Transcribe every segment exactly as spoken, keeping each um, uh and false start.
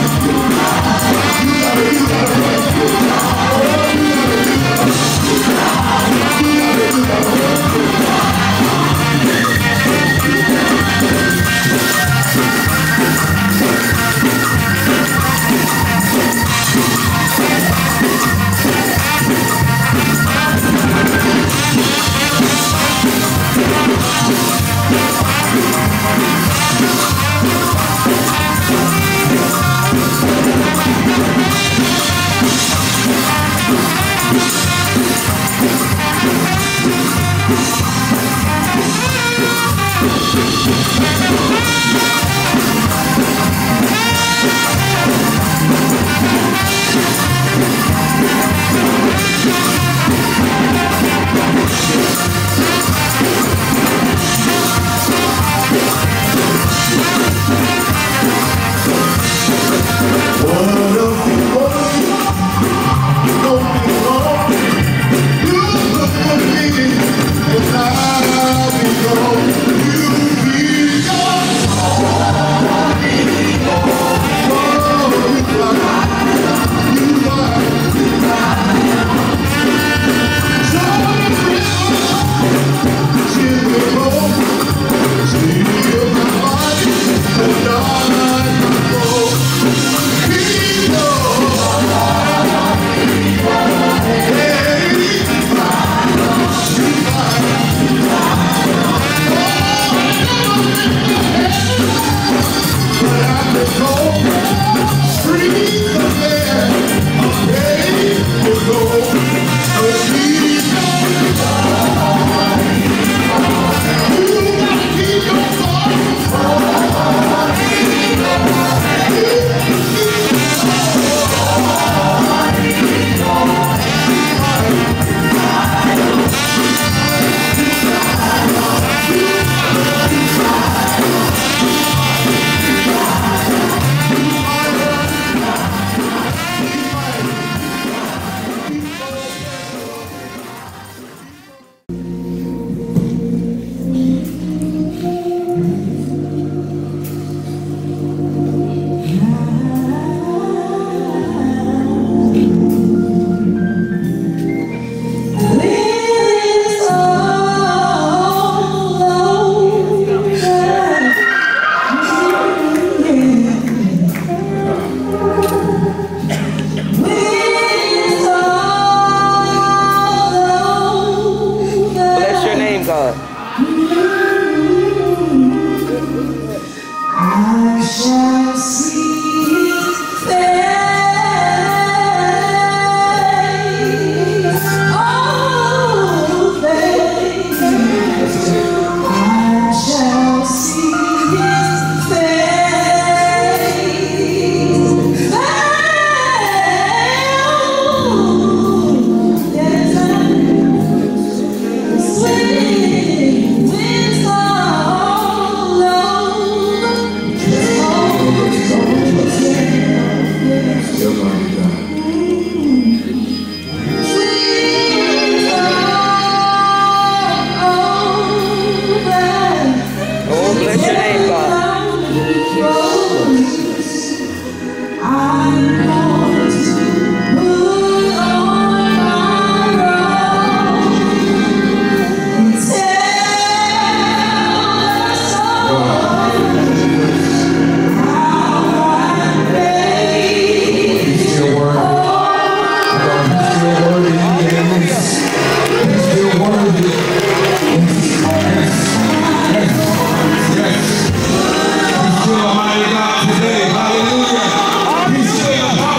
Still a mighty God today. Hallelujah. He's still a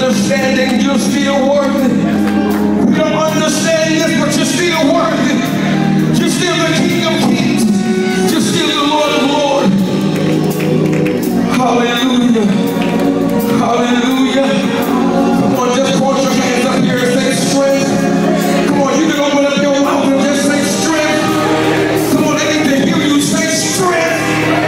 understanding, you're still worthy. We don't understand this, but you're still worthy. You're still the King of Kings. You're still the Lord of Lords. Hallelujah. Hallelujah. Come on, just put your hands up here and say strength. Come on, you can open up your mouth and just say strength. Come on, they need to hear you say strength.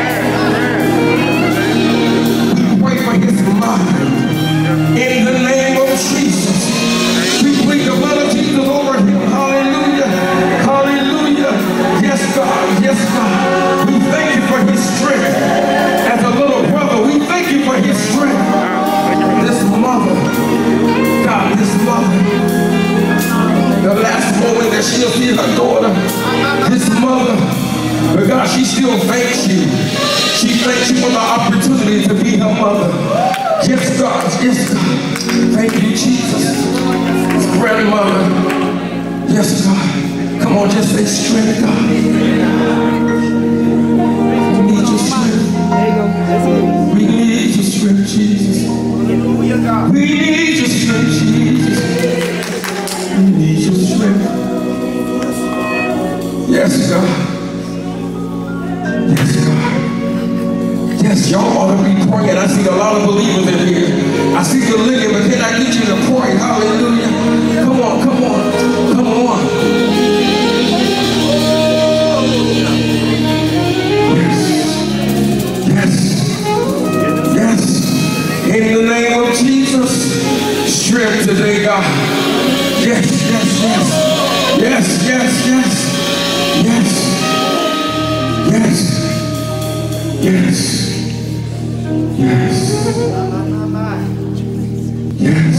We pray for his mind. In the name of Jesus. We plead the blood of Jesus over him. Hallelujah. Hallelujah. Yes, God. Yes, God. We thank you for his strength. As a little brother, we thank you for his strength. This mother, God, this mother, the last moment that she'll see her daughter, this mother, but God, she still thanks you. She thanks you for the opportunity to be her mother. Yes, God. Yes, God. Thank you, Jesus. Grandmother. Yes, God. Come on, just say strength, God. We need your strength. We need your strength, Jesus. We need your strength, Jesus. We need your strength. Yes, God. Yes, God. Yes, y'all ought to be praying. I see a lot of believers in here. I see you living, but can I get you to pray? Hallelujah. Come on, come on, come on. Yes, yes, yes. In the name of Jesus, strength today, God. Yes, yes, yes. Yes, yes, yes. Yes. Yes. Yes. Yes.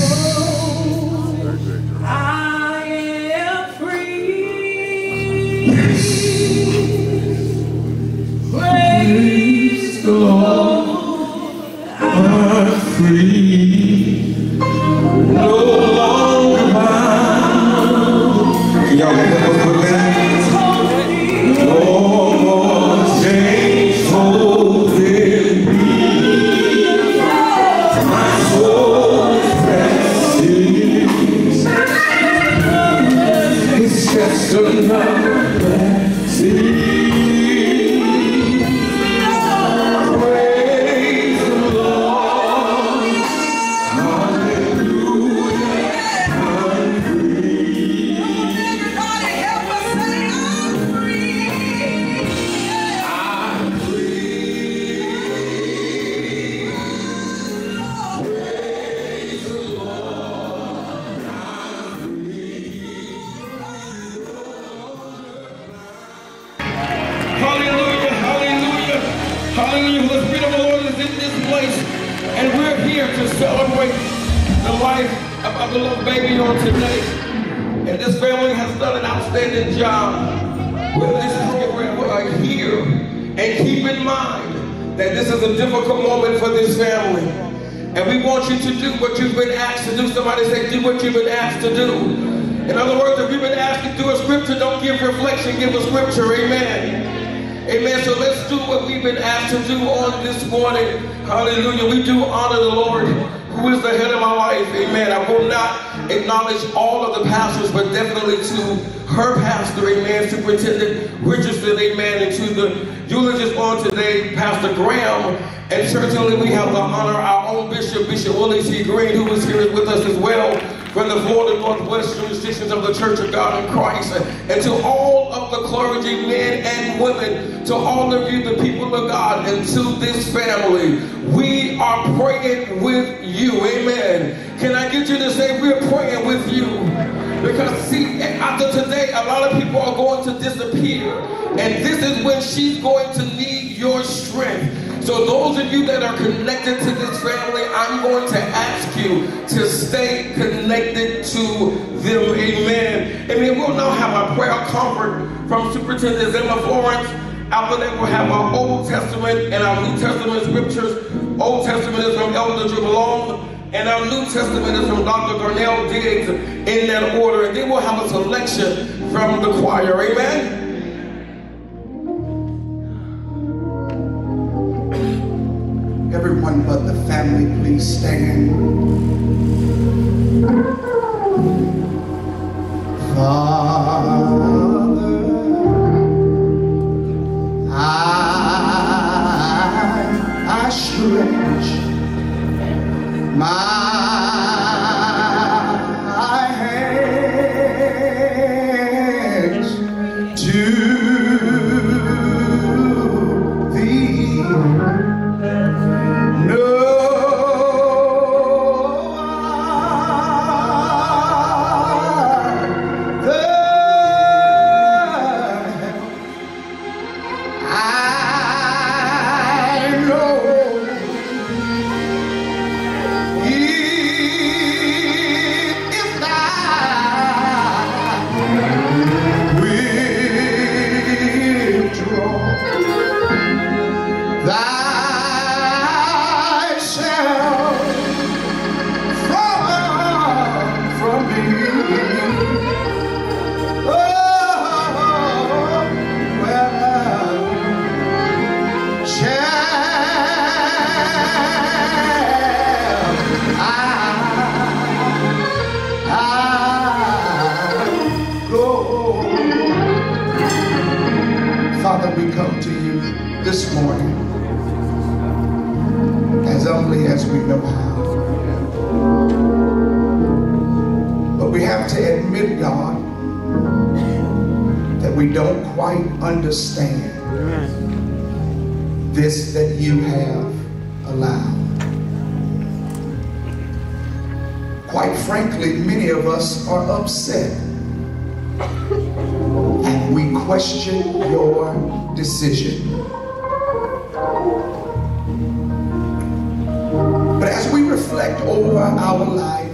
I am free. Yes. Praise the Lord. I'm free. No longer bound. Y'all can help us with that? No more chains holding me. My soul is resting. It's just another blessing. Praise the Lord. Hallelujah. I'm free. Everybody help us say I'm free. I'm free. Praise the Lord. I'm free. Hallelujah, hallelujah, hallelujah. The Spirit of the Lord is in this place, and we're here to celebrate the life of our beloved baby on today. And this family has done an outstanding job with this program. We are here, and keep in mind that this is a difficult moment for this family. And we want you to do what you've been asked to do. Somebody say, do what you've been asked to do. In other words, if you've been asked to do a scripture, don't give reflection, give a scripture. Amen. Amen. So let's do what we've been asked to do on this morning. Hallelujah. We do honor the Lord, who is the head of my life. Amen. I will not acknowledge all of the pastors, but definitely to her pastor, amen, Superintendent Richardson, amen, and to the eulogist on today, Pastor Graham. And certainly we have to honor our own Bishop, Bishop Willie C. Green, who is here with us as well, from the Florida Northwest jurisdictions of the Church of God in Christ, and to all of the clergy, men and women, to all of you, the people of God, and to this family, we are praying with you, amen. Can I get you to say we're praying with you? Because see, after today, a lot of people are going to disappear, and this is when she's going to need your strength. So those of you that are connected to this family, I'm going to ask you to stay connected to them. Amen. Amen. We'll now have our prayer comfort from Superintendent Emma Florence. After that, we'll have our Old Testament and our New Testament scriptures. Old Testament is from Elder Jim Long, and our New Testament is from Doctor Darnell Diggs, in that order. And then we'll have a selection from the choir. Amen. Everyone but the family, please stand. we come to you this morning as humbly as we know how. But we have to admit, God, that we don't quite understand this that you have allowed. Quite frankly, many of us are upset and we question your decision. But as we reflect over our life,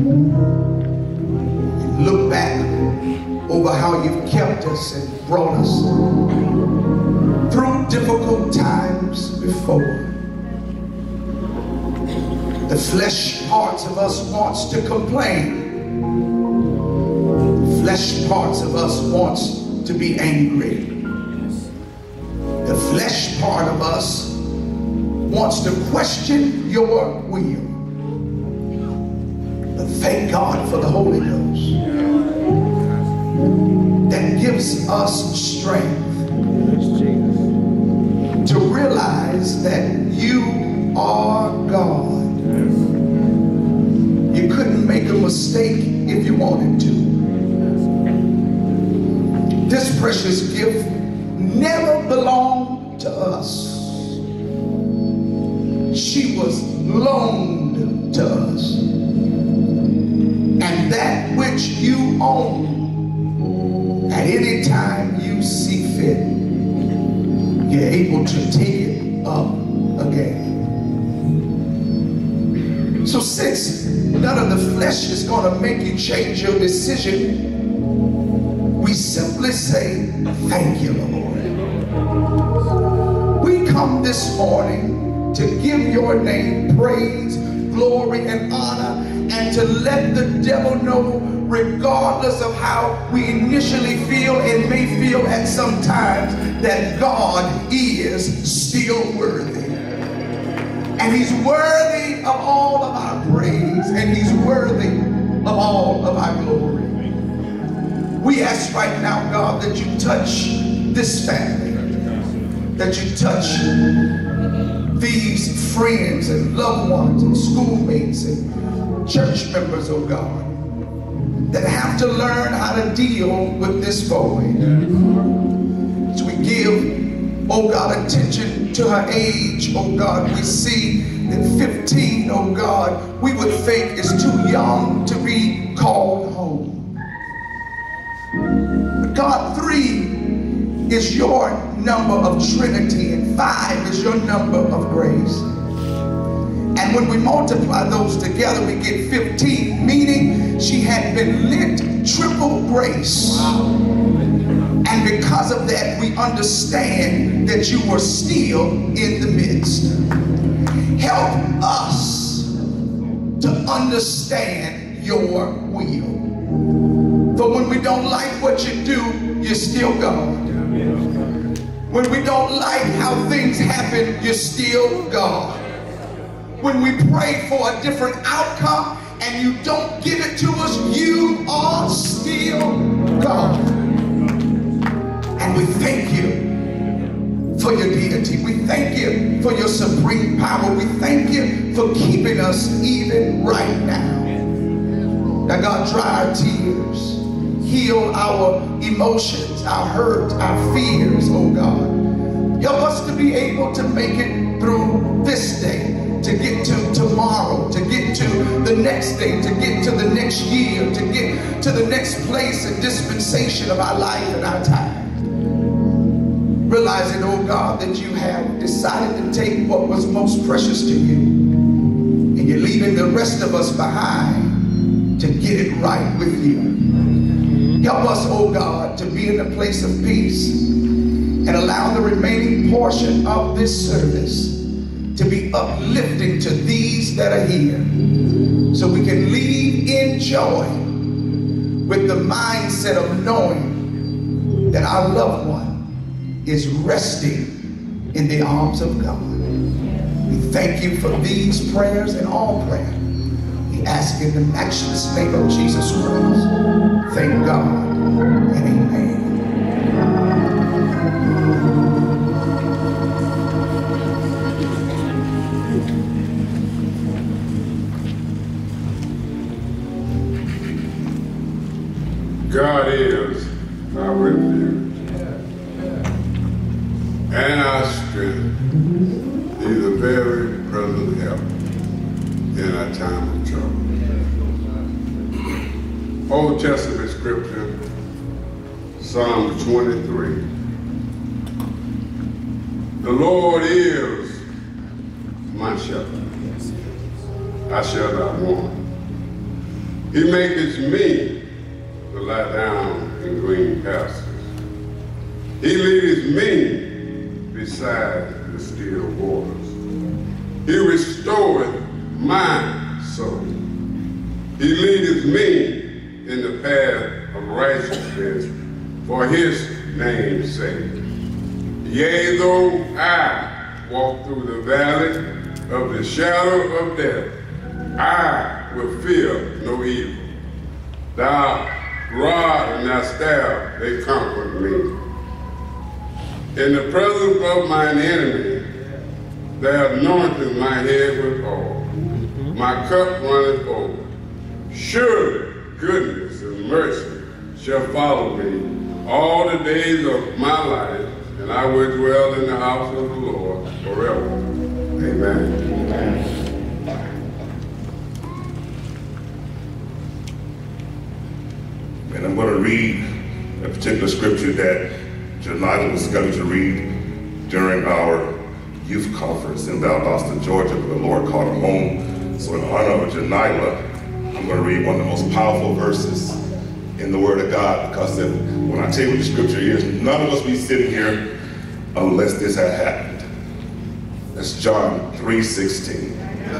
look back over how you've kept us and brought us through difficult times before, the flesh parts of us wants to complain. The flesh parts of us wants to be angry. The flesh part of us wants to question your will. But thank God for the Holy Ghost that gives us strength to realize that you are God. You couldn't make a mistake if you wanted to. This precious gift never belonged to us. She was loaned to us. And that which you own, at any time you see fit, you're able to take it up again. So since none of the flesh is going to make you change your decision, we simply say, thank you, Lord. We come this morning to give your name praise, glory, and honor, and to let the devil know, regardless of how we initially feel and may feel at some times, that God is still worthy. And he's worthy of all of our praise, and he's worthy of all of our glory. We ask right now, God, that you touch this family, that you touch these friends and loved ones and schoolmates and church members, oh God, that have to learn how to deal with this void. So we give, oh God, attention to her age. Oh God, we see that fifteen, oh God, we would think is too young to be called home. But God, three is your number of Trinity and five is your number of grace. And when we multiply those together, we get fifteen, meaning she had been lent triple grace. Wow. And because of that, we understand that you were still in the midst. Help us to understand your will. For when we don't like what you do, you're still God. When we don't like how things happen, you're still God. When we pray for a different outcome and you don't give it to us, you are still God. And we thank you for your deity. We thank you for your supreme power. We thank you for keeping us even right now. Now God, dry our tears. Heal our emotions, our hurt, our fears, oh God. Help us to be able to make it through this day, to get to tomorrow, to get to the next day, to get to the next year, to get to the next place and dispensation of our life and our time. Realizing, oh God, that you have decided to take what was most precious to you and you're leaving the rest of us behind to get it right with you. Help us, oh God, to be in a place of peace and allow the remaining portion of this service to be uplifting to these that are here, so we can leave in joy with the mindset of knowing that our loved one is resting in the arms of God. We thank you for these prayers and all prayer. We ask in the matchless name of Jesus Christ. Thank God and amen. God is our refuge and our strength. He's a very present help in our time of trouble. Old Testament scripture, Psalm twenty-three. The Lord is my shepherd. I shall not want. He maketh me to lie down in green pastures. He leadeth me beside the still waters. He restoreth my soul. He leadeth me in the path of righteousness for his name's sake. Yea, though I walk through the valley of the shadow of death, I will fear no evil. Thy rod and thy staff, they comfort me. In the presence of mine enemy, thou anointest my head with oil. My cup runneth over. Surely goodness and mercy shall follow me all the days of my life, and I will dwell in the house of the Lord forever. Amen. Amen. And I'm going to read a particular scripture that Janila was scheduled to read during our youth conference in Valdosta, Georgia, but the Lord called her home. So in honor of Janila, I'm going to read one of the most powerful verses in the Word of God, because if, when I tell you what the scripture is, none of us be sitting here unless this had happened. That's John three sixteen.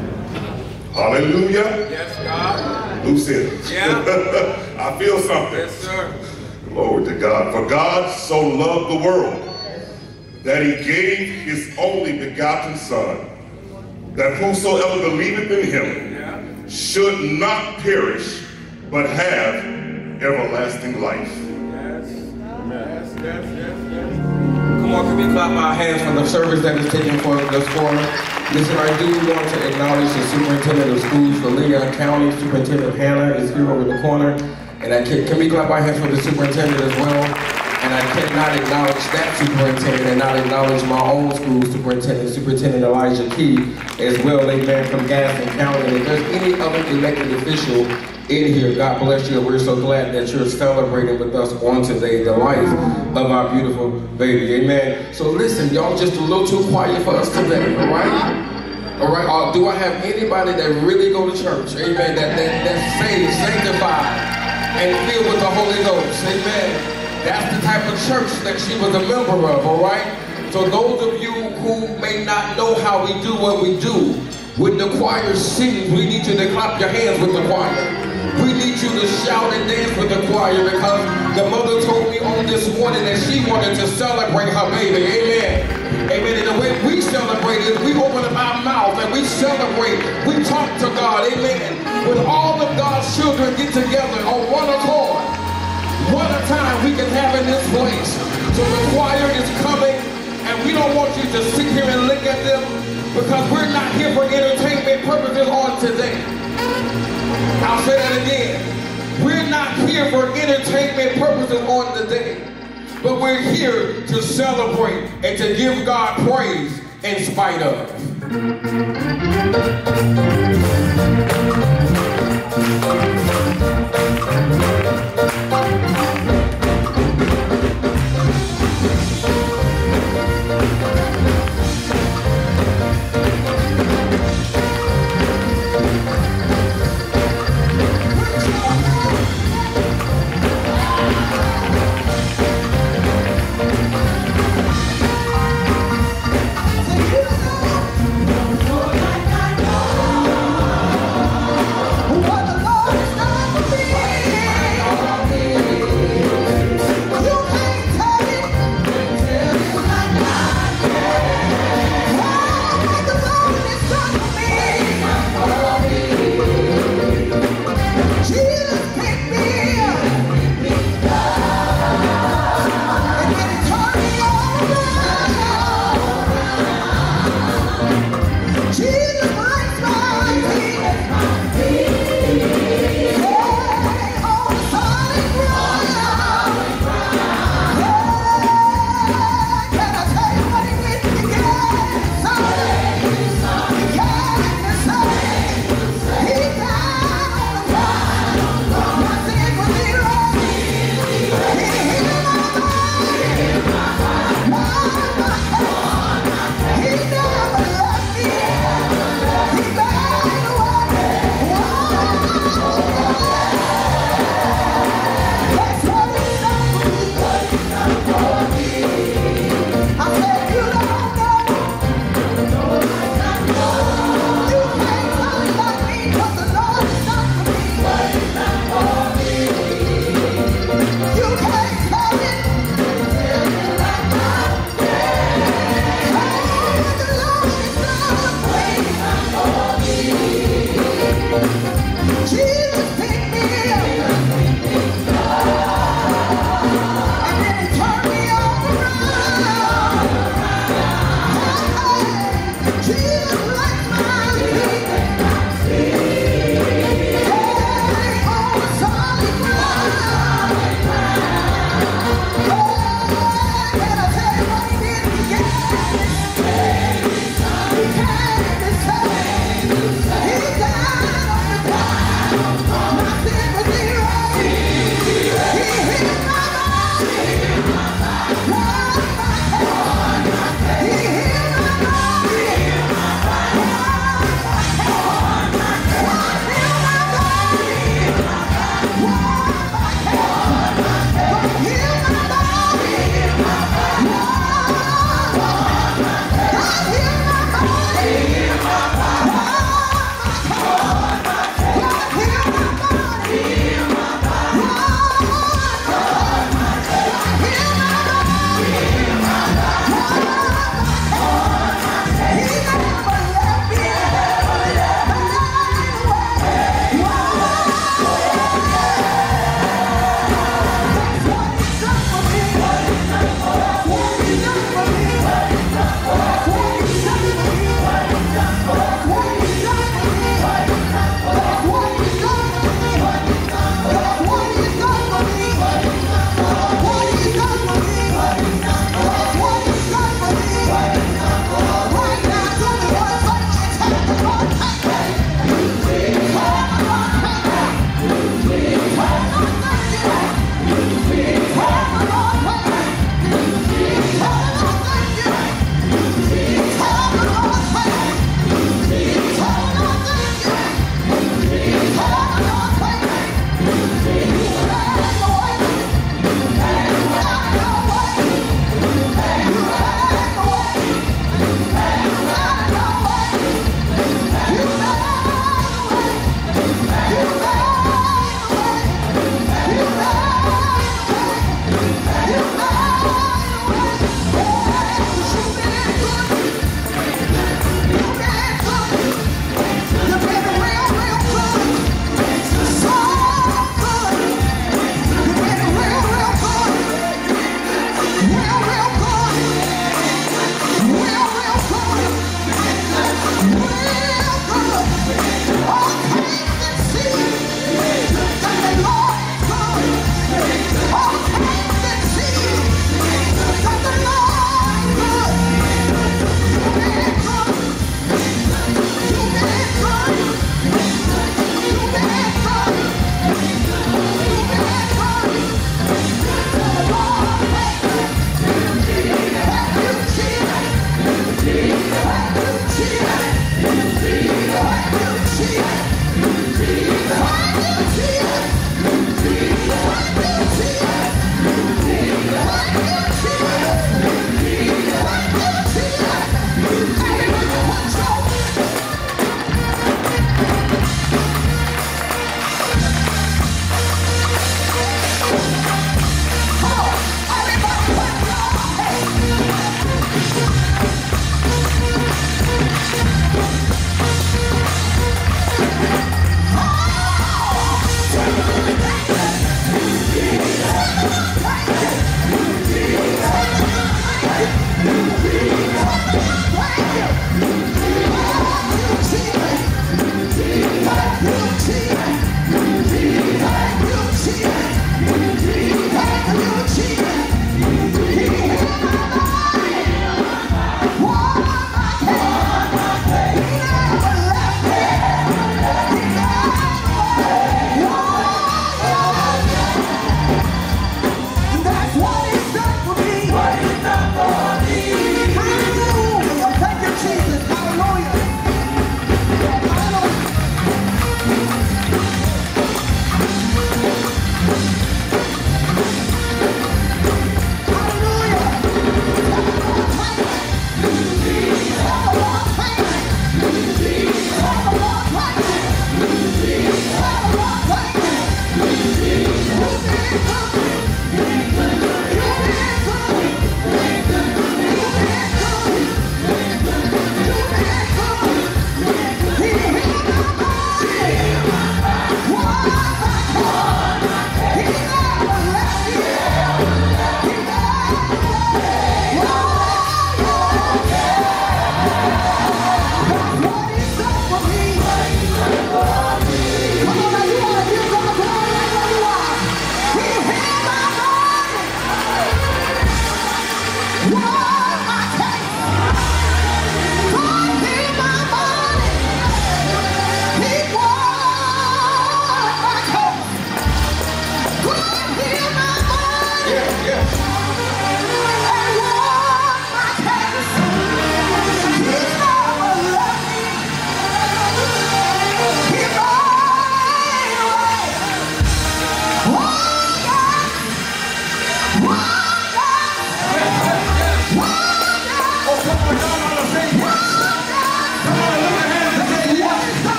Hallelujah. Yes, God. Who said it? Yeah. I feel something. Yes, sir. Glory to God. For God so loved the world that he gave his only begotten Son, that whosoever believeth in him Yeah. should not perish, but have everlasting life. Yes. Yes, yes, yes, yes. Come on, can we clap our hands for the service that is taking for this quarter? Listen, I do want to acknowledge the superintendent of schools for Leon County. Superintendent Hannah is here over the corner. And I can, can we clap our hands for the superintendent as well? And I cannot acknowledge that superintendent and not acknowledge my own school superintendent, Superintendent Elijah Key, as well, amen, from Gaston County. And if there's any other elected official in here, God bless you. We're so glad that you're celebrating with us on today the life of our beautiful baby, amen. So listen, y'all just a little too quiet for us today, all right? All right, uh, do I have anybody that really go to church, amen, that, that, that's saved, sanctified, and filled with the Holy Ghost, amen? That's the type of church that she was a member of, all right? So those of you who may not know how we do what we do, when the choir sings, we need you to clap your hands with the choir. We need you to shout and dance with the choir, because the mother told me on this morning that she wanted to celebrate her baby, amen. Amen. And the way we celebrate is we open up our mouth and we celebrate. We talk to God, amen. When all of God's children get together on one accord, what a time we can have in this place. So the choir is coming, and we don't want you to sit here and look at them, because we're not here for entertainment purposes on today. I'll say that again. We're not here for entertainment purposes on the day, but we're here to celebrate and to give God praise in spite of. What the Lord has done for me.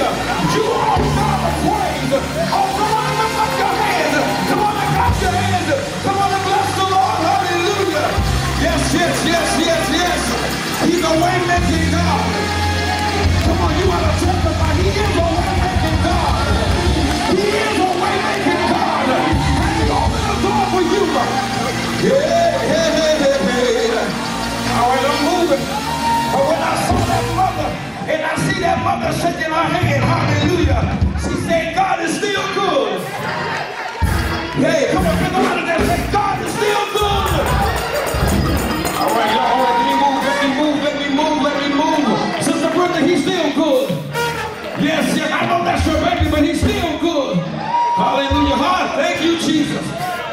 You are God of praise. Oh, come on and lift up your hands. Come on and clap your hands. Come on and bless the Lord. Hallelujah. Yes, yes, yes, yes, yes. He's a way-making God. Come on, you ought to testify. He is a way-making God. He is a way-making God. And he opened the door for you. Yeah, yeah, yeah, yeah. All right, I'm moving. But when I saw that mother, and I see that mother shaking her hand, hallelujah, she said, God is still good. Hey, come on, get the out of there. Say, God is still good. All right, y'all, all right, let me move, let me move, let me move, let me move. Sister Brenda, he's still good. Yes, yes, I know that's your baby, but he's still good. Hallelujah. Huh? Thank you, Jesus.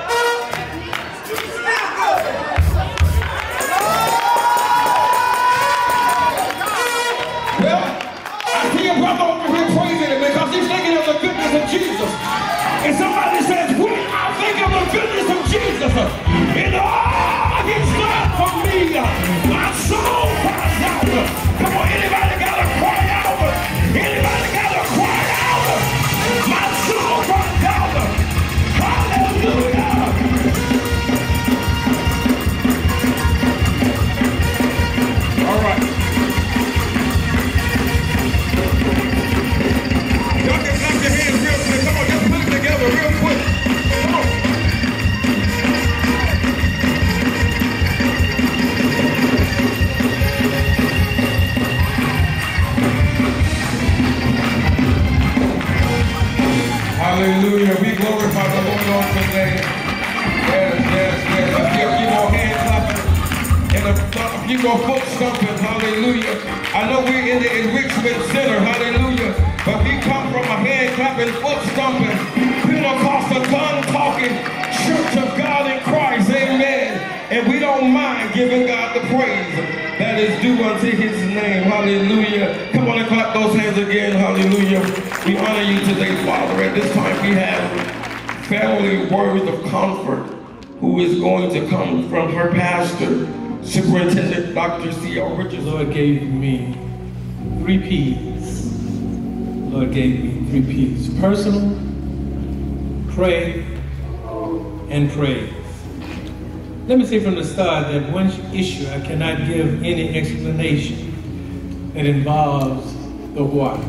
Well, I see a brother over here praising him because he's thinking of the goodness of Jesus. And somebody says, when I think of the goodness of Jesus, in all he's done for me, my soul cries out. Come on, anybody got to cry out? Anybody got to cry out? My soul cries out. Hallelujah. All right. Y'all can clap your hands real quick. Come on, just put it together real quick. Come on. Hallelujah. We glorify the Lord on today. Yes, yes, yes. A few more hand clapping and a, a few more foot stomping. Hallelujah. I know we're in the Enrichment Center. Hallelujah. But we come from a hand clapping, foot stomping, Pentecostal, tongue talking, Church of God in Christ. Amen. And we don't mind giving God the praise that is due unto his name. Hallelujah. Come on and clap those hands again. Hallelujah. We honor you today, Father. At this time we have family words of comfort who is going to come from her pastor, Superintendent Doctor C L Richardson. Lord gave me three P's. Lord gave me three P's. Personal, pray, and praise. Let me say from the start that one issue I cannot give any explanation that involves the what.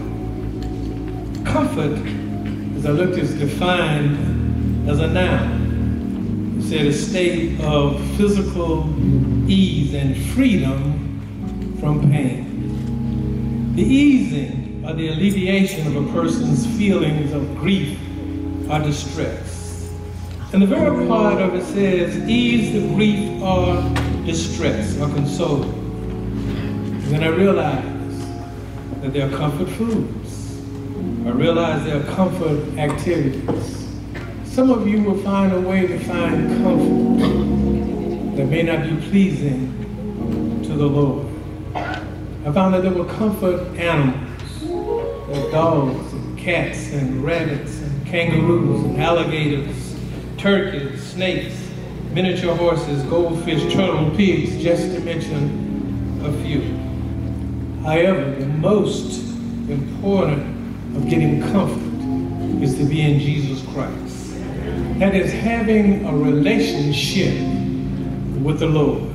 Comfort, as I looked, is defined as a noun. It said a state of physical ease and freedom from pain. The easing or the alleviation of a person's feelings of grief or distress. And the very part of it says, ease the grief or distress or console. And then I realized that there are comfort foods. I realized there are comfort activities. Some of you will find a way to find comfort that may not be pleasing to the Lord. I found that there were comfort animals. There were dogs and cats and rabbits and kangaroos and alligators, turkeys, snakes, miniature horses, goldfish, turtle, pigs, just to mention a few. However, the most important of getting comfort is to be in Jesus Christ. That is having a relationship with the Lord.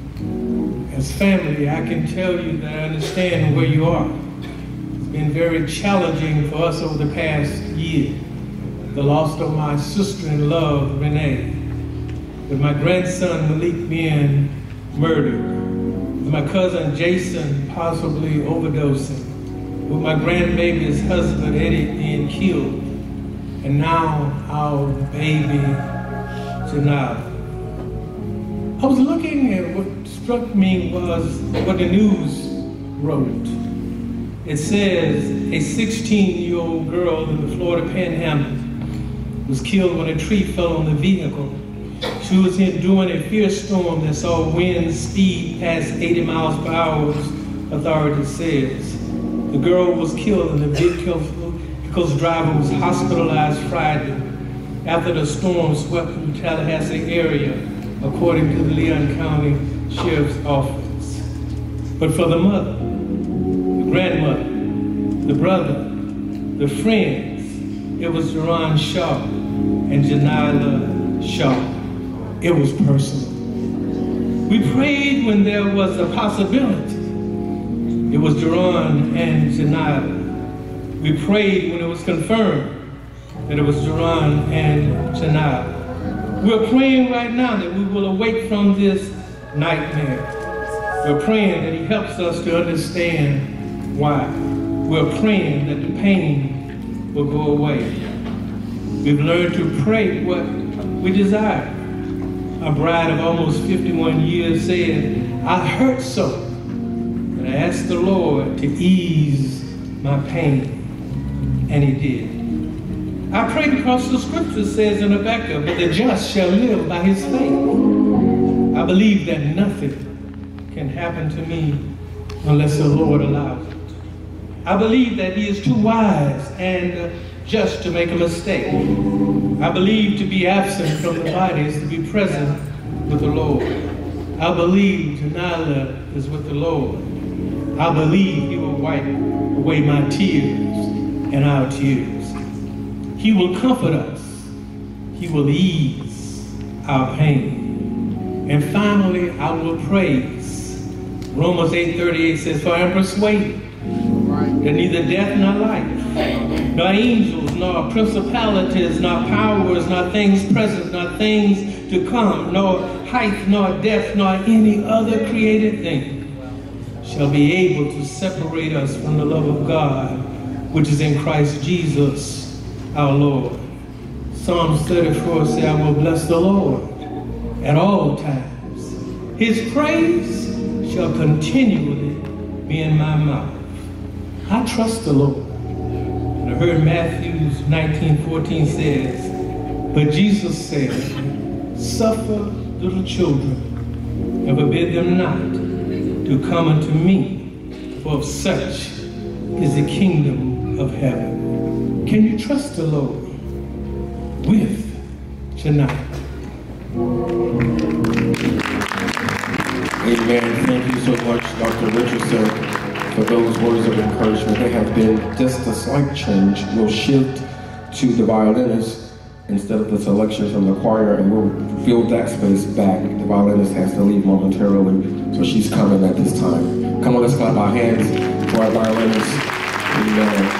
As family, I can tell you that I understand where you are. It's been very challenging for us over the past year. The loss of my sister-in-law, Renee, with my grandson, Malik, being murdered, with my cousin, Jason, possibly overdosing, with my grandbaby's husband, Eddie, being killed, and now our baby, Janelle. I was looking at what struck me was what the news wrote. It says a sixteen-year-old girl in the Florida Panhandle was killed when a tree fell on the vehicle. She was in doing a fierce storm that saw wind speed past eighty miles per hour, authorities says. The girl was killed and the vehicle's driver was hospitalized Friday after the storm swept through Tallahassee area, according to the Leon County Sheriff's Office. But for the mother, the grandmother, the brother, the friends, it was Duran Shaw and Janila Shaw. It was personal. We prayed when there was a possibility. It was Duran and Janila. We prayed when it was confirmed that it was Duran and Janila. We're praying right now that we will awake from this nightmare. We're praying that he helps us to understand why. We're praying that the pain will go away. We've learned to pray what we desire. A bride of almost fifty-one years said, I hurt so that I asked the Lord to ease my pain, and he did. I pray because the scripture says in Habakkuk, but the just shall live by his faith. I believe that nothing can happen to me unless the Lord allows it. I believe that he is too wise and just to make a mistake. I believe to be absent from the body is to be present with the Lord. I believe Janila is with the Lord. I believe he will wipe away my tears and our tears. He will comfort us. He will ease our pain. And finally, I will praise. Romans eight thirty-eight says, for I am persuaded that neither death nor life, nor angels, nor principalities, nor powers, nor things present, nor things to come, nor height, nor depth, nor any other created thing shall be able to separate us from the love of God, which is in Christ Jesus our Lord. Psalms thirty-four says, I will bless the Lord at all times. His praise shall continually be in my mouth. I trust the Lord. And I heard Matthew nineteen fourteen says, but Jesus said, suffer little children and forbid them not to come unto me, for of such is the kingdom of heaven. Can you trust the Lord with tonight? Amen. Thank you so much, Doctor Richardson, for those words of encouragement. There have been just a slight change. We'll shift to the violinist instead of the selection from the choir, and we'll fill that space back. The violinist has to leave momentarily, so she's coming at this time. Come on, let's clap our hands for our violinist. Amen.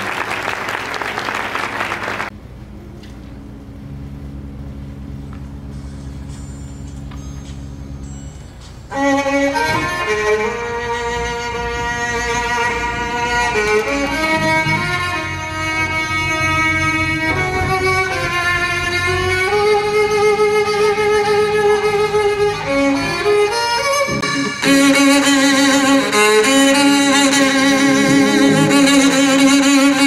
Thank you.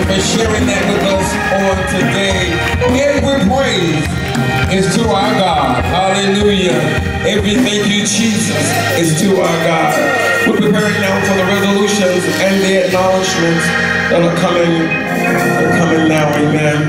for sharing that with us on today. Every praise is to our God. Hallelujah. Every thank you, Jesus, is to our God. We're preparing now for the resolutions and the acknowledgments that are coming, are coming now. Amen.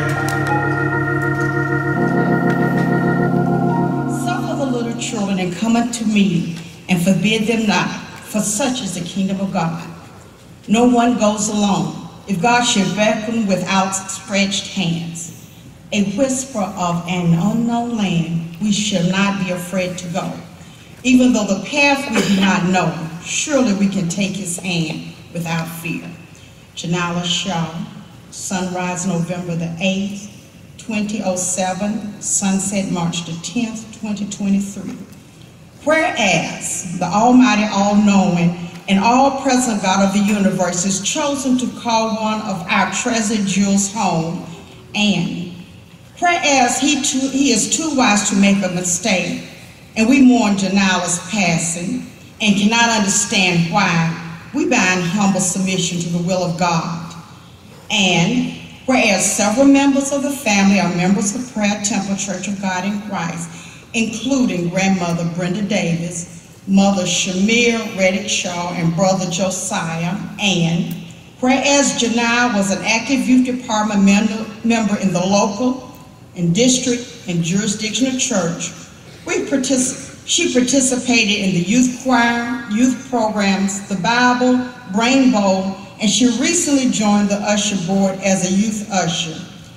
Suffer the little children and come unto me, and forbid them not, for such is the kingdom of God. No one goes alone. If God should beckon with outstretched hands, a whisper of an unknown land, we shall not be afraid to go. Even though the path we do not know, surely we can take his hand without fear. Janala Shaw, sunrise November the eighth, twenty oh seven, sunset March the tenth, twenty twenty-three. Whereas the Almighty, all-knowing, and all-present God of the universe is chosen to call one of our treasured jewels home, and whereas he, too, he is too wise to make a mistake, and we mourn Janala's passing and cannot understand why, we bow in humble submission to the will of God. And whereas several members of the family are members of Prayer Temple Church of God in Christ, including grandmother Brenda Davis, mother Shamir Reddick Shaw, and brother Josiah, and whereas Janelle was an active youth department member in the local and district and jurisdictional church, we partic she participated in the youth choir, youth programs, the Bible, Brain Bowl, and she recently joined the usher board as a youth usher.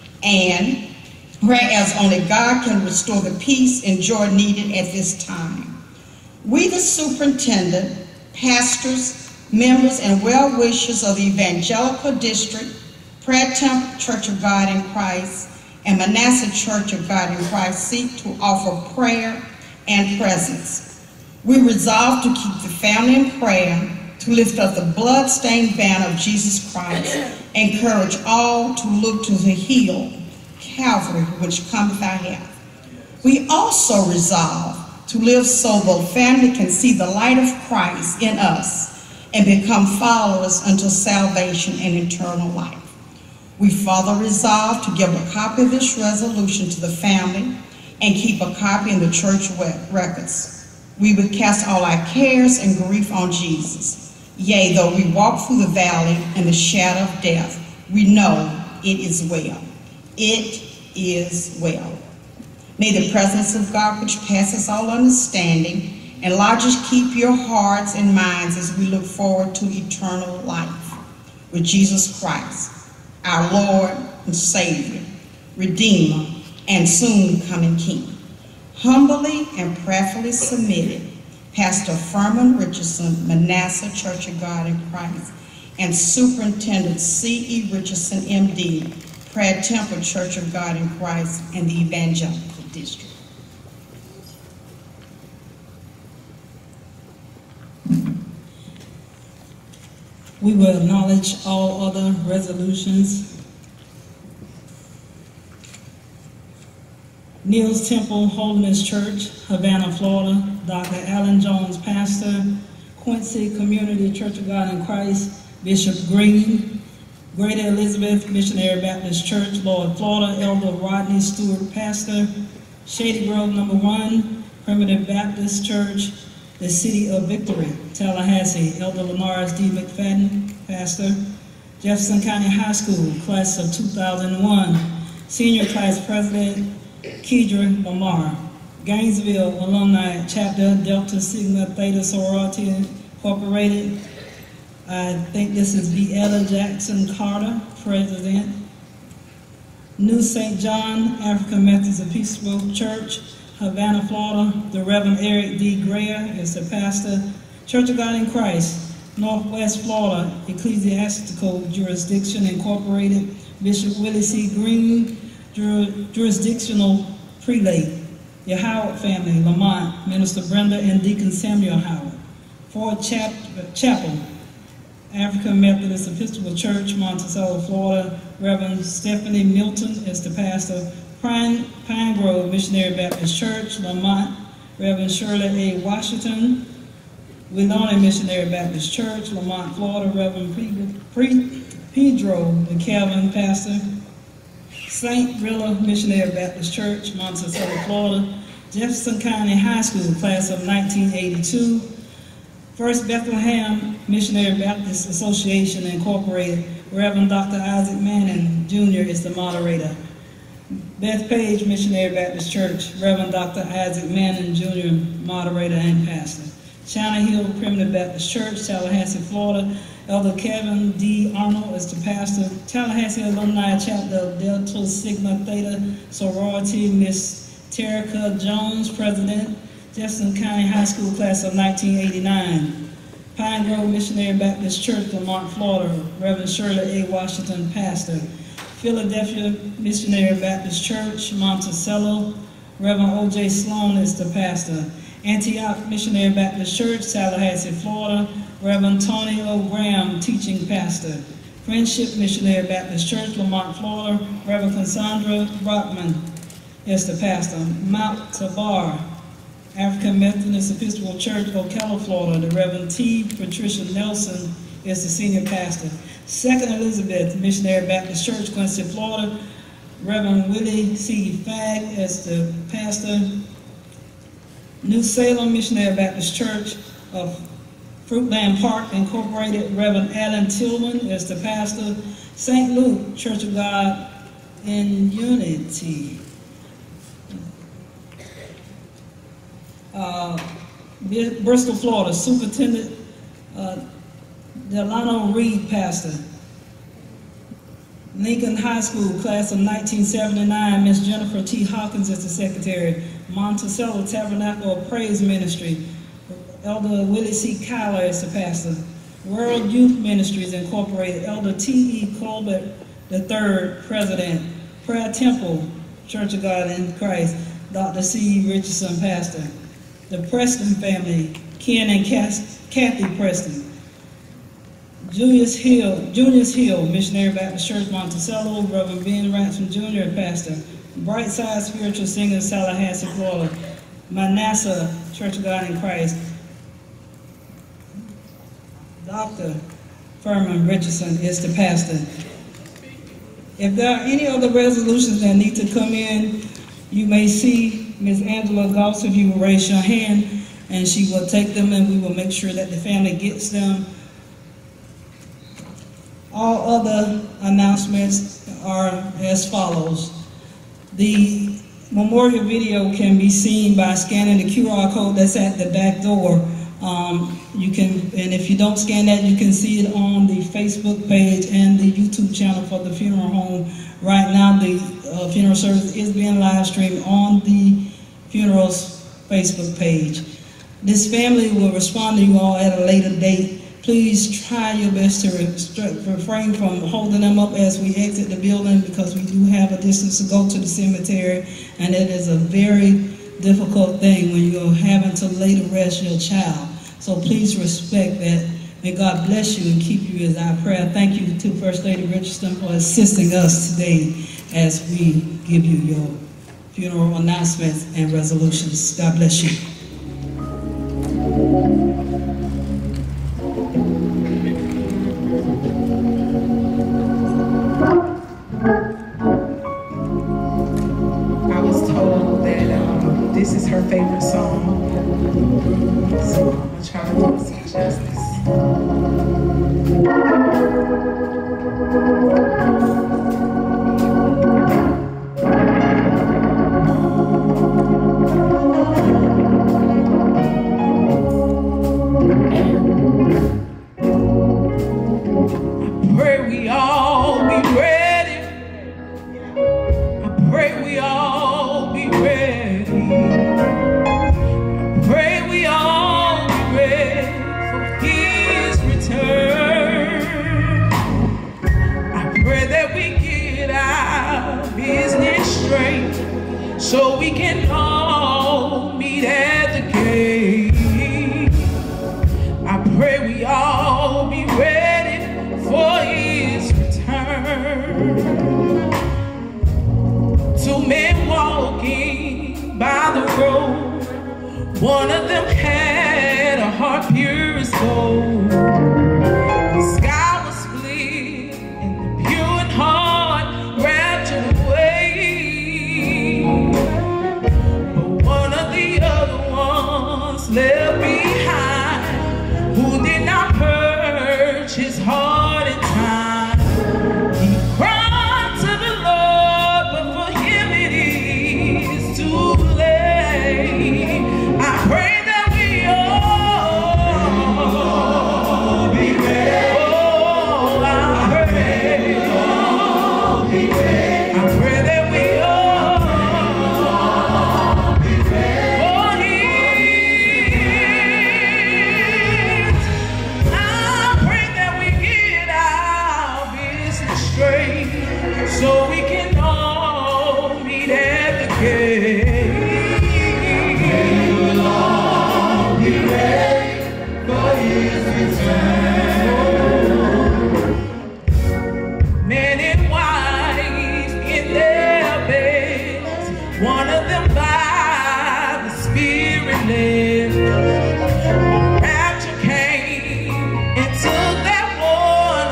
And whereas only God can restore the peace and joy needed at this time, we, the superintendent, pastors, members, and well-wishers of the Evangelical District, Prayer Temple Church of God in Christ, and Manasseh Church of God in Christ seek to offer prayer and presence. We resolve to keep the family in prayer, to lift up the blood-stained banner of Jesus Christ, and encourage all to look to the hill, Calvary, which cometh our help. We also resolve to live so the family can see the light of Christ in us and become followers unto salvation and eternal life. We further resolve to give a copy of this resolution to the family and keep a copy in the church records. We would cast all our cares and grief on Jesus. Yea, though we walk through the valley in the shadow of death, we know it is well. It is well. May the presence of God, which passes all understanding, and lodges keep your hearts and minds as we look forward to eternal life with Jesus Christ, our Lord and Savior, Redeemer, and soon coming King. Humbly and prayerfully submitted, Pastor Furman Richardson, Manasseh Church of God in Christ, and Superintendent C E Richardson, M D, Prayer Temple Church of God in Christ, and the Evangelical District. We will acknowledge all other resolutions. Neil's Temple Holiness Church, Havana, Florida, Doctor Alan Jones, pastor, Quincy Community Church of God in Christ, Bishop Green, Greater Elizabeth Missionary Baptist Church, Lord, Florida, Elder Rodney Stewart, pastor, Shady Grove number one, Primitive Baptist Church, the City of Victory, Tallahassee, Elder Lamaris D. McFadden, pastor, Jefferson County High School, class of two thousand one, senior class president, Kedra Lamar, Gainesville Alumni Chapter, Delta Sigma Theta Sorority Incorporated. I think this is Viella Jackson Carter, president. New Saint John African Methodist Episcopal Church, Havana, Florida. The Reverend Eric D. Greer is the pastor. Church of God in Christ, Northwest Florida Ecclesiastical Jurisdiction Incorporated. Bishop Willie C. Green, Jur Jurisdictional Prelate. The Howard family, Lamont, Minister Brenda and Deacon Samuel Howard. Ford Chap Chapel, African Methodist Episcopal Church, Monticello, Florida. Reverend Stephanie Milton is the pastor. Pine, Pine Grove Missionary Baptist Church, Lamont. Reverend Shirley A. Washington. Winona Missionary Baptist Church, Lamont, Florida. Reverend Pre Pre Pedro McKelvin, pastor. Saint Rilla Missionary Baptist Church, Monticello, Florida. Jefferson County High School, class of nineteen eighty-two. First Bethlehem Missionary Baptist Association, Incorporated. Reverend Doctor Isaac Manning, Junior is the moderator. Bethpage Missionary Baptist Church, Reverend Doctor Isaac Manning, Junior, moderator and pastor. China Hill Primitive Baptist Church, Tallahassee, Florida. Elder Kevin D. Arnold is the pastor. Tallahassee Alumni Chapter of Delta Sigma Theta Sorority, Miss Terica Jones, president. Jefferson County High School, class of nineteen eighty-nine. Pine Grove Missionary Baptist Church, Lamont, Florida. Reverend Shirley A. Washington, pastor. Philadelphia Missionary Baptist Church, Monticello. Reverend O J Sloan is the pastor. Antioch Missionary Baptist Church, Tallahassee, Florida. Reverend Tony O. Graham, teaching pastor. Friendship Missionary Baptist Church, Lamont, Florida. Reverend Cassandra Brockman is the pastor. Mount Tabar African Methodist Episcopal Church, Ocala, Florida. The Reverend T. Patricia Nelson is the senior pastor. Second Elizabeth Missionary Baptist Church, Quincy, Florida. Reverend Willie C. Fagg is the pastor. New Salem Missionary Baptist Church of Fruitland Park, Incorporated. Reverend Alan Tillman is the pastor. Saint Luke Church of God in Unity. Uh, Bristol, Florida, Superintendent uh, Delano Reed, pastor. Lincoln High School, class of nineteen seventy-nine, Miss Jennifer T. Hawkins is the secretary. Monticello Tabernacle of Praise Ministry, Elder Willie C. Kyler is the pastor. World Youth Ministries Incorporated, Elder T E Colbert the third, president. Prayer Temple, Church of God in Christ, Doctor C. Richardson, pastor. The Preston family, Ken and Kathy Preston. Julius Hill, Junius Hill, Missionary Baptist Church, Monticello. Reverend Ben Ransom Junior, pastor. Brightside Spiritual Singers, Tallahassee, Florida. Manasseh, Church of God in Christ. Doctor Furman Richardson is the pastor. If there are any other resolutions that need to come in, you may see Miz Angela Goss, if you will raise your hand, and she will take them and we will make sure that the family gets them. All other announcements are as follows. The memorial video can be seen by scanning the Q R code that's at the back door. Um, you can, and if you don't scan that, you can see it on the Facebook page and the YouTube channel for the funeral home. Right now, the uh, funeral service is being live streamed on the funeral's Facebook page. This family will respond to you all at a later date. Please try your best to refrain from holding them up as we exit the building, because we do have a distance to go to the cemetery, and it is a very difficult thing when you're having to lay to rest your child. So please respect that. May God bless you and keep you is our prayer. Thank you to First Lady Richardson for assisting us today as we give you your funeral announcements and resolutions. God bless you. I was told that um, this is her favorite song, so I'm going to try to do some justice. I pray we all be ready. I pray we all be ready. I pray we all be ready for His return. I pray that we get our business straight so we can all meet at the gate. I pray we all be ready for His return. Two men walking by the road, one of them had a heart pure as gold. The sky was split so we can all meet at the gate. We will all be ready for his return. Men and wives in their beds, one of them by the Spirit led. Rapture came and took that one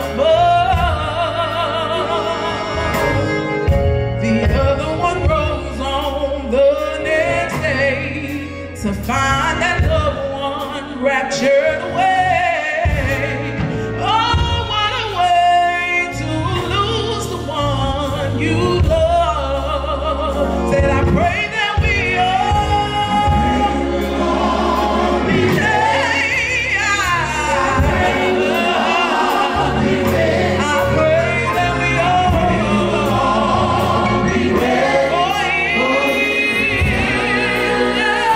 above. The other one rose on the next day to find that loved one raptured away. Oh, what a way to lose the one you love. Said I pray that we all be there. I pray that we all be ready for him.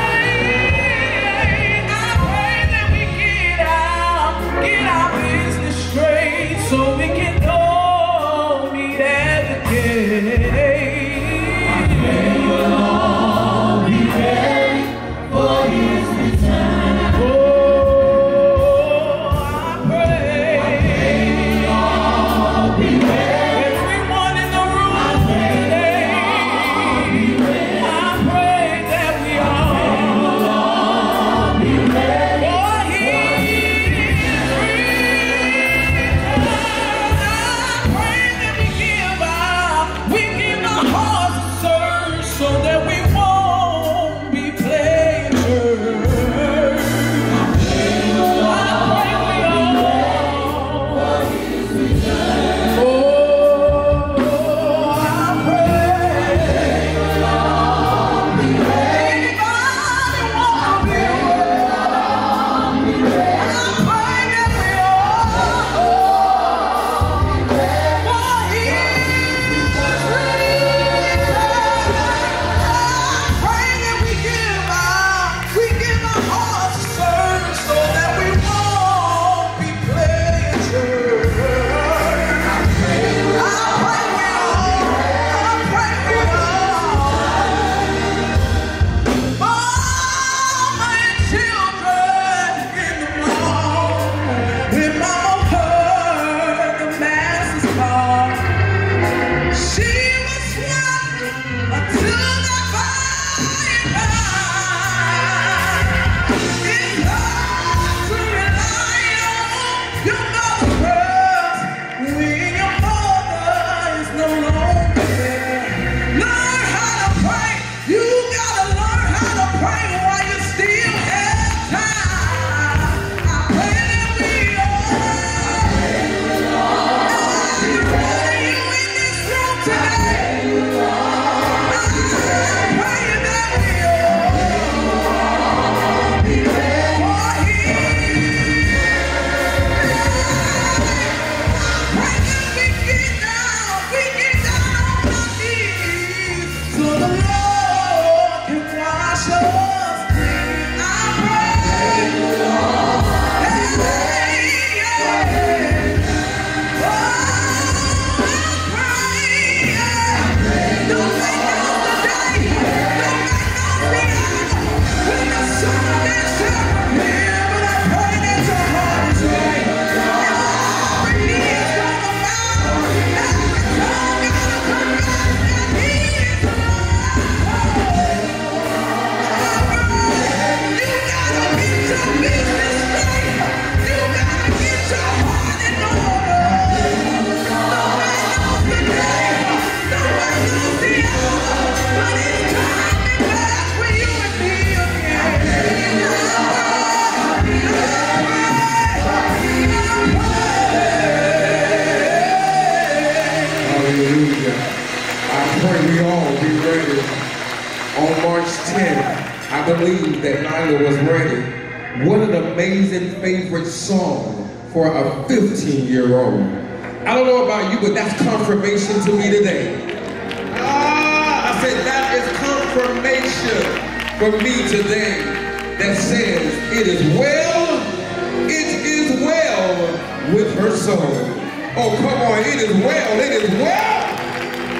I pray that we get out, get our business straight, so we can all meet at the gate. We'll all be ready for his return. Oh, I pray we'll all be ready. Everyone in the room today, I pray that we all be ready for his return. I pray that we give our, we give our hearts a search so that we won't be playing church. I pray we all oh, I pray anybody wanna be with? I pray that we all for his return. I pray that we give our, we give our hearts a search so that we won't be playing church. I pray we all, I pray we all, mama and children in the morning, when mama heard the masses call, she was swept until the fire died. It's hard to rely on your mother's prayers when your mother is no longer there. Learn how to pray. You gotta learn how to pray while you still have time. I pray that we all, every one of you in this room today, I pray that we all be ready for him. Pray that we get down, we get down on our knees so the Lord can wash us clean. I pray, hey, yeah. Oh, I pray, yeah. Don't make us today, don't make us the hour when the sun is shining here, but I pray that your heart is right. Every knee is gonna bow, every tongue gotta confess that he is Lord. You gotta get your business straight. You gotta get your heart in order. Nobody knows the day, nobody knows the hour, but it's coming back for you and me again. Hallelujah. I pray we all be ready. On March tenth, I believe that Nyla was ready. What an amazing favorite song for a fifteen-year-old. I don't know about you, but that's confirmation to me today. Ah, I said that is confirmation for me today that says it is well, it is well with her soul. Oh, come on, it is well, it is well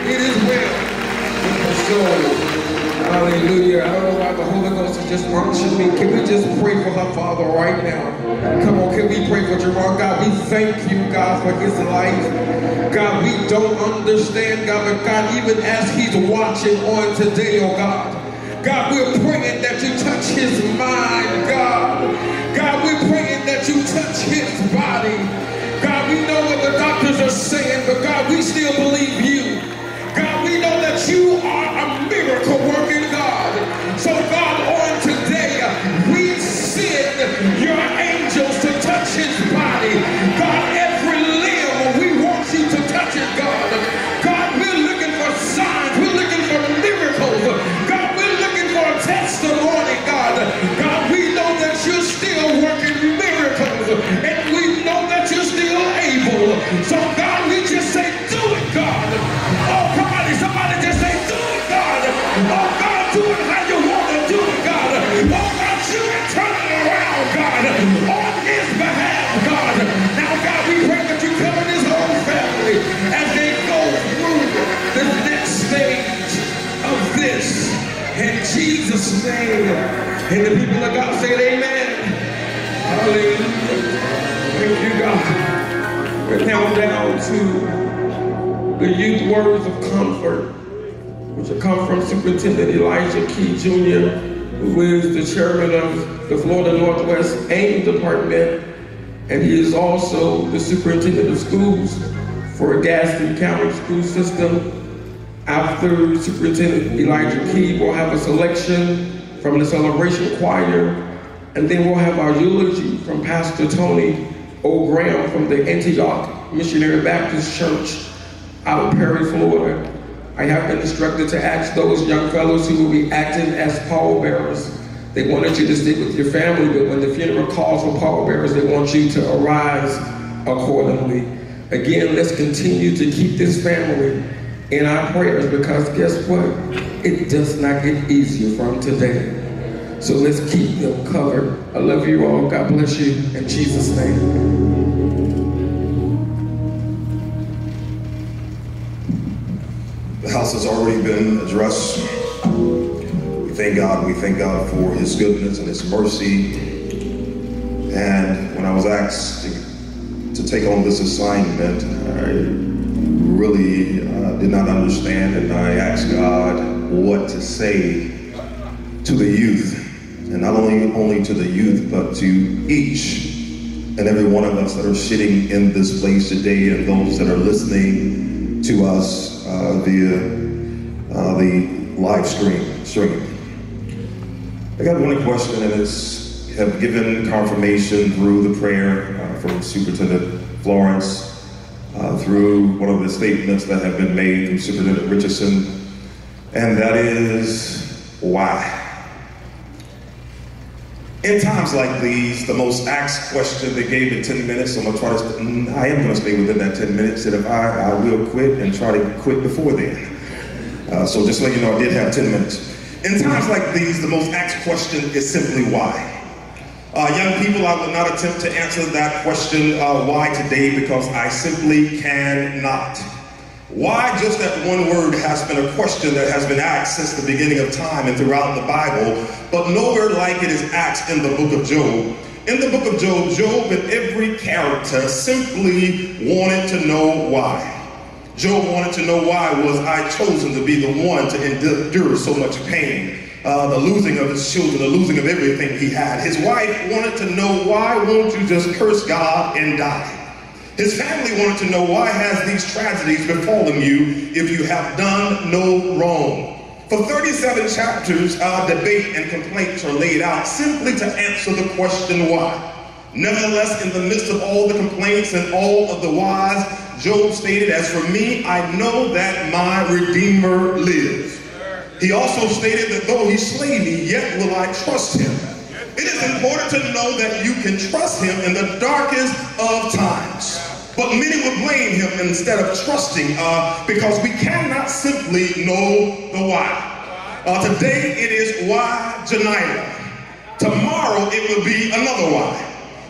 It is well with her soul. Hallelujah. I don't know why the Holy Ghost is just unctioning me. Can we just pray for her father right now? Come on, can we pray for Jerron? God, we thank you, God, for his life. God, we don't understand, God, but God, even as he's watching on today, oh God, God, we're praying that you touch his mind, God. God, we're praying that you touch his body. God, we know what the doctors are saying, but God, we still believe you. God, we know that you are a miracle working God. So God, on today, we send your angels to touch his body. God, every limb, we want you to touch it, God. God, we're looking for signs. We're looking for miracles. God, we're looking for a testimony, God. God, we know that you're still working miracles. And we know that you're still able. So God, we just say, do it, God. Oh, come on, somebody just say, do it, God. Oh, God, do it how you want to do it, God. Oh, God, you can turn it around, God, on his behalf, God. Now, God, we pray that you cover this whole family as they go through the next stage of this. In Jesus' name. And the people of God say amen. Hallelujah. Thank you, God. We're now down to the youth words of comfort, which will come from Superintendent Elijah Key Junior, who is the chairman of the Florida Northwest AIM Department, and he is also the superintendent of schools for Gaston County School System. After Superintendent Elijah Key, we'll have a selection from the celebration choir, and then we'll have our eulogy from Pastor Tony O. Graham from the Antioch Missionary Baptist Church out of Perry, Florida. I have been instructed to ask those young fellows who will be acting as pallbearers. They wanted you to stay with your family, but when the funeral calls for pallbearers, they want you to arise accordingly. Again, let's continue to keep this family in our prayers, because guess what? It does not get easier from today. So let's keep them covered. I love you all. God bless you. In Jesus' name. The house has already been addressed. We thank God. We thank God for his goodness and his mercy. And when I was asked to, to take on this assignment, I really uh, did not understand, and I asked God what to say to the youth, and not only only to the youth, but to each and every one of us that are sitting in this place today, and those that are listening to us uh, via uh, the live stream. stream. I got one question, and it's have given confirmation through the prayer uh, from Superintendent Florence, Uh, through one of the statements that have been made from Superintendent Richardson, and that is why. In times like these, the most asked question, they gave in ten minutes, so I'm gonna try to, I am gonna stay within that ten minutes, and if I, I will quit and try to quit before then. Uh, so just to let you know, I did have ten minutes. In times like these, the most asked question is simply why. Uh, young people, I will not attempt to answer that question, uh, why today, because I simply cannot. Why just that one word has been a question that has been asked since the beginning of time and throughout the Bible, but nowhere like it is asked in the book of Job. In the book of Job, Job and every character simply wanted to know why. Job wanted to know why was I chosen to be the one to endure so much pain. Uh, the losing of his children, the losing of everything he had. His wife wanted to know, why won't you just curse God and die? His family wanted to know, why has these tragedies befallen you if you have done no wrong? For thirty-seven chapters, uh, debate and complaints are laid out simply to answer the question why. Nevertheless, in the midst of all the complaints and all of the whys, Job stated, as for me, I know that my Redeemer lives. He also stated that though he slay me, yet will I trust him. It is important to know that you can trust him in the darkest of times. But many would blame him instead of trusting, uh, because we cannot simply know the why. Uh, today it is why Janira. Tomorrow it will be another why.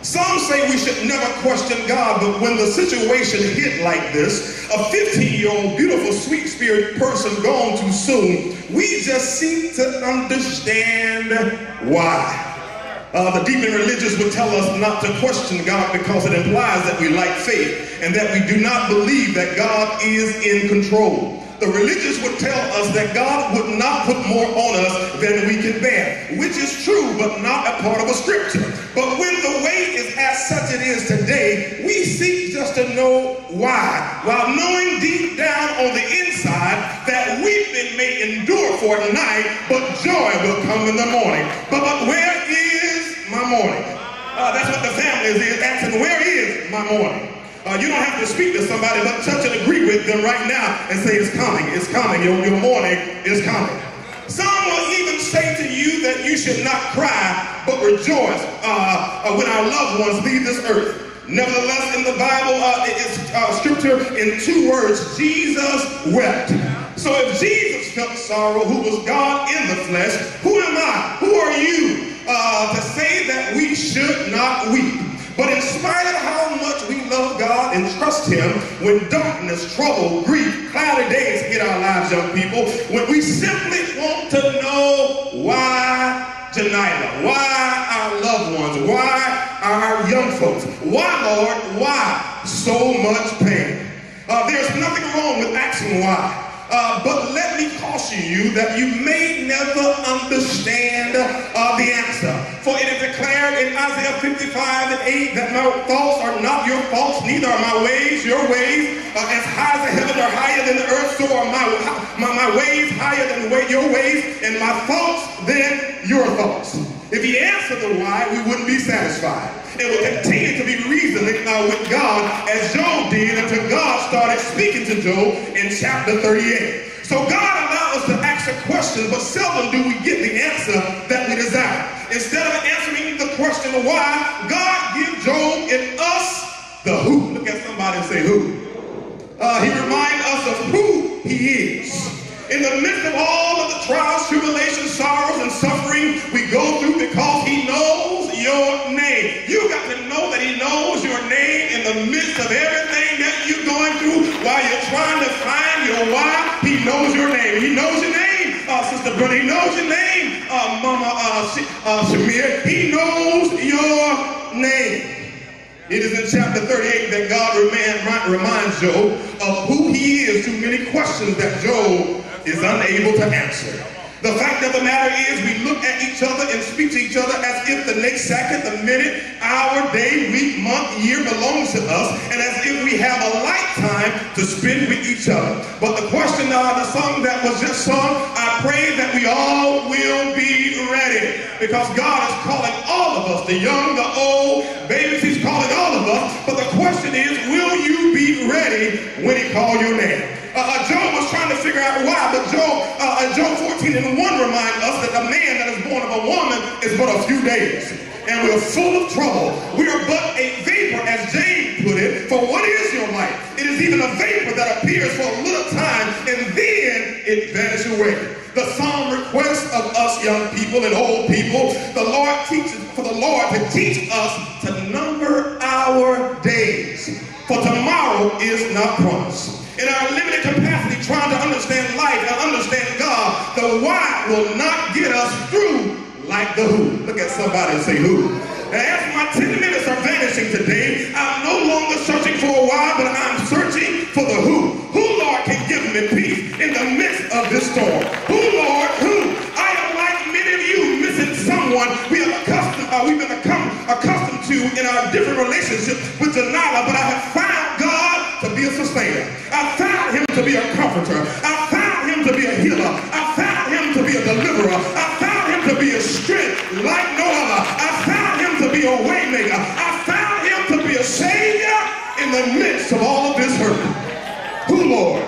Some say we should never question God, but when the situation hit like this, a fifteen-year-old, beautiful, sweet-spirited person gone too soon, we just seek to understand why. Uh, the deep and religious would tell us not to question God because it implies that we lack faith and that we do not believe that God is in control. The religious would tell us that God would not put more on us than we can bear, which is true, but not a part of a scripture. But when the weight is as such it is today, we seek just to know why, while knowing deep down on the inside that weeping may endure for a night, but joy will come in the morning. But, but where is my morning? Uh, that's what the family is asking, where is my morning? Uh, you don't have to speak to somebody, but touch and agree with them right now and say, it's coming, it's coming, your, your morning is coming. Some will even say to you that you should not cry, but rejoice uh, uh, when our loved ones leave this earth. Nevertheless, in the Bible, uh, it's uh, scripture in two words, Jesus wept. So if Jesus felt sorrow, who was God in the flesh, who am I, who are you uh, to say that we should not weep? But in spite of how much we love God and trust him, when darkness, trouble, grief, cloudy days hit our lives, young people, when we simply want to know why Janila, why our loved ones, why our young folks, why, Lord, why so much pain? Uh, there's nothing wrong with asking why. Uh, but let me caution you that you may never understand uh, the answer. For it is declared in Isaiah fifty-five and eight that my thoughts are not your thoughts, neither are my ways your ways. Uh, as high as the heavens are higher than the earth, so are my, my, my ways higher than your ways, and my thoughts than your thoughts. If he answered the why, we wouldn't be satisfied. It would continue to be reasoning uh, with God as Job did until God started speaking to Job in chapter thirty-eight. So God allows us to ask a question, but seldom do we get the answer that we desire. Instead of answering the question of why, God gives Job and us the who. Look at somebody and say who. Uh, he reminds us of who he is. In the midst of all of the trials, tribulations, sorrows, and suffering we go through, because he knows your name. You got to know that he knows your name in the midst of everything that you're going through. While you're trying to find your why, he knows your name. He knows your name, uh, Sister Brenda. He knows your name, uh, Mama uh, Sh uh, Shamir. He knows your name. It is in chapter thirty-eight that God remind, reminds Job of who he is. Too many questions that Job is unable to answer. The fact of the matter is, we look at each other and speak to each other as if the next second, the minute, hour, day, week, month, year belongs to us, and as if we have a lifetime to spend with each other. But the question of the song that was just sung, I pray that we all will be ready, because God is calling all of us, the young, the old, babies, he's calling all of us. But the question is, will you be ready when he calls your name? Uh, Job was trying to figure out why, but Job, uh, Job fourteen and one reminds us that the man that is born of a woman is but a few days. And we're full of trouble. We are but a vapor, as James put it, for what is your life? It is even a vapor that appears for a little time, and then it vanishes away. The psalm requests of us young people and old people, the Lord teaches, for the Lord to teach us to number our days, for tomorrow is not promised. In our limited capacity, trying to understand life and understand God, the why will not get us through like the who. Look at somebody and say who. And as my ten minutes are vanishing today, I'm no longer searching for a why, but I'm searching for the who. Who, Lord, can give me peace in the midst of this storm? Who, Lord, who? I am like many of you missing someone we have accustomed, uh, we've been accustomed to in our different relationships with Janila, but I have found God to be a sustainer. I found him to be a comforter. I found him to be a healer. I found him to be a deliverer. I found him to be a strength like no other. I found him to be a way maker. I found him to be a savior in the midst of all of this hurt. Who, Lord?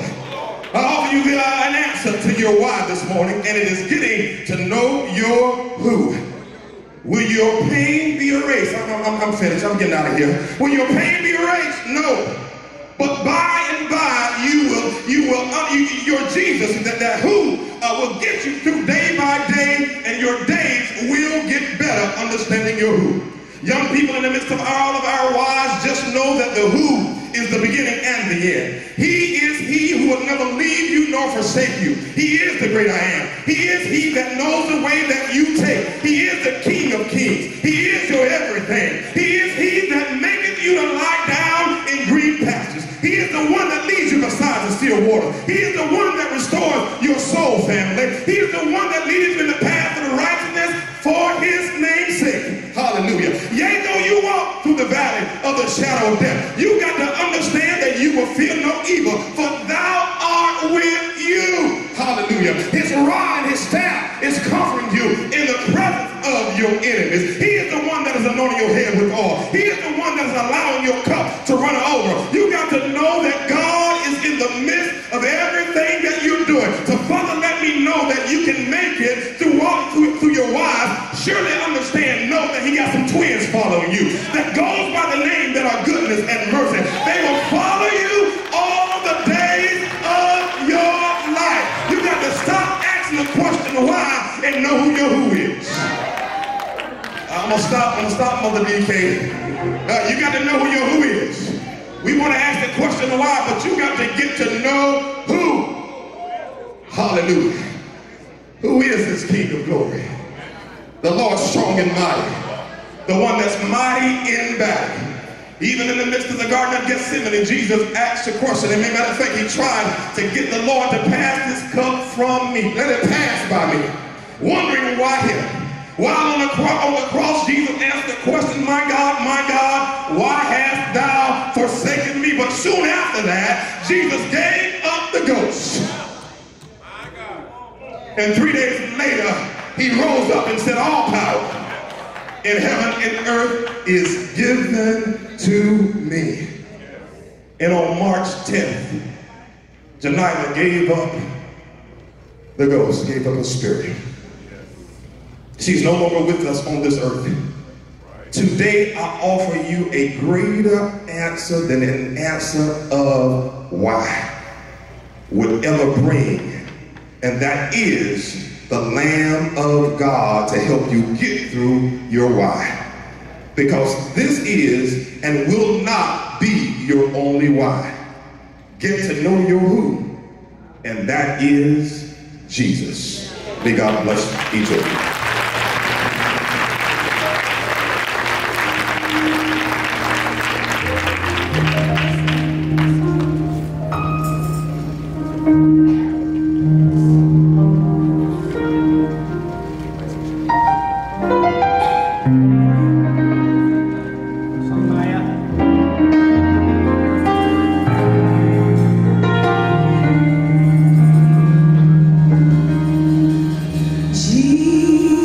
I offer you the, uh, an answer to your why this morning, and it is getting to know your who. Will your pain be erased? I'm, I'm, I'm finished. I'm getting out of here. Will your pain be erased? No. But by and by, you will, you will, uh, you, your Jesus, that, that who uh, will get you through day by day, and your days will get better understanding your who. Young people. people in the midst of all of our whys, just know that the who is the beginning and the end. He is he who will never leave you nor forsake you. He is the great I am. He is he that knows the way that you take. He is the King of kings. He is your everything. He is he that maketh you to lie down in green pastures. He is the one that leads you beside the still water. He is the one that restores your soul, family. He is the one that leads you in the path of righteousness for his name's sake. Hallelujah. Yea, though you walk through the valley of the shadow of death, you got to understand that you will fear no evil, for thou art with you. Hallelujah. His rod and his staff is comforting you in the presence of your enemies. He is the one that is anointing your head with oil. He is the one that is allowing your cup to run over. You got to know that God is in the midst of everything that you're doing. So Father, let me know that you can make it through walk through, through your wives. Surely understand, know that he got some twins following you that goes by the name that are goodness and mercy. They will follow you all the days of your life. You got to stop asking the question why and know who your who is. I'm gonna stop, I'm gonna stop, Mother D K. Uh, you got to know who your who is. We want to ask the question why, but you got to get to know who. Hallelujah. Who is this King of glory? The Lord strong and mighty. The one that's mighty in battle. Even in the midst of the Garden of Gethsemane, Jesus asked a question. And matter of fact, he tried to get the Lord to pass this cup from me. Let it pass by me. Wondering why him. While on the, cross, on the cross, Jesus asked the question, my God, my God, why hast thou forsaken me? But soon after that, Jesus gave up the ghost. And three days later, he rose up and said, all power in heaven and earth is given to me. And on March tenth, Janila gave up the ghost, gave up her spirit. She's no longer with us on this earth. Today, I offer you a greater answer than an answer of why would ever bring. And that is the Lamb of God to help you get through your why. Because this is and will not be your only why. Get to know your who. And that is Jesus. May God bless each of you. Jesus.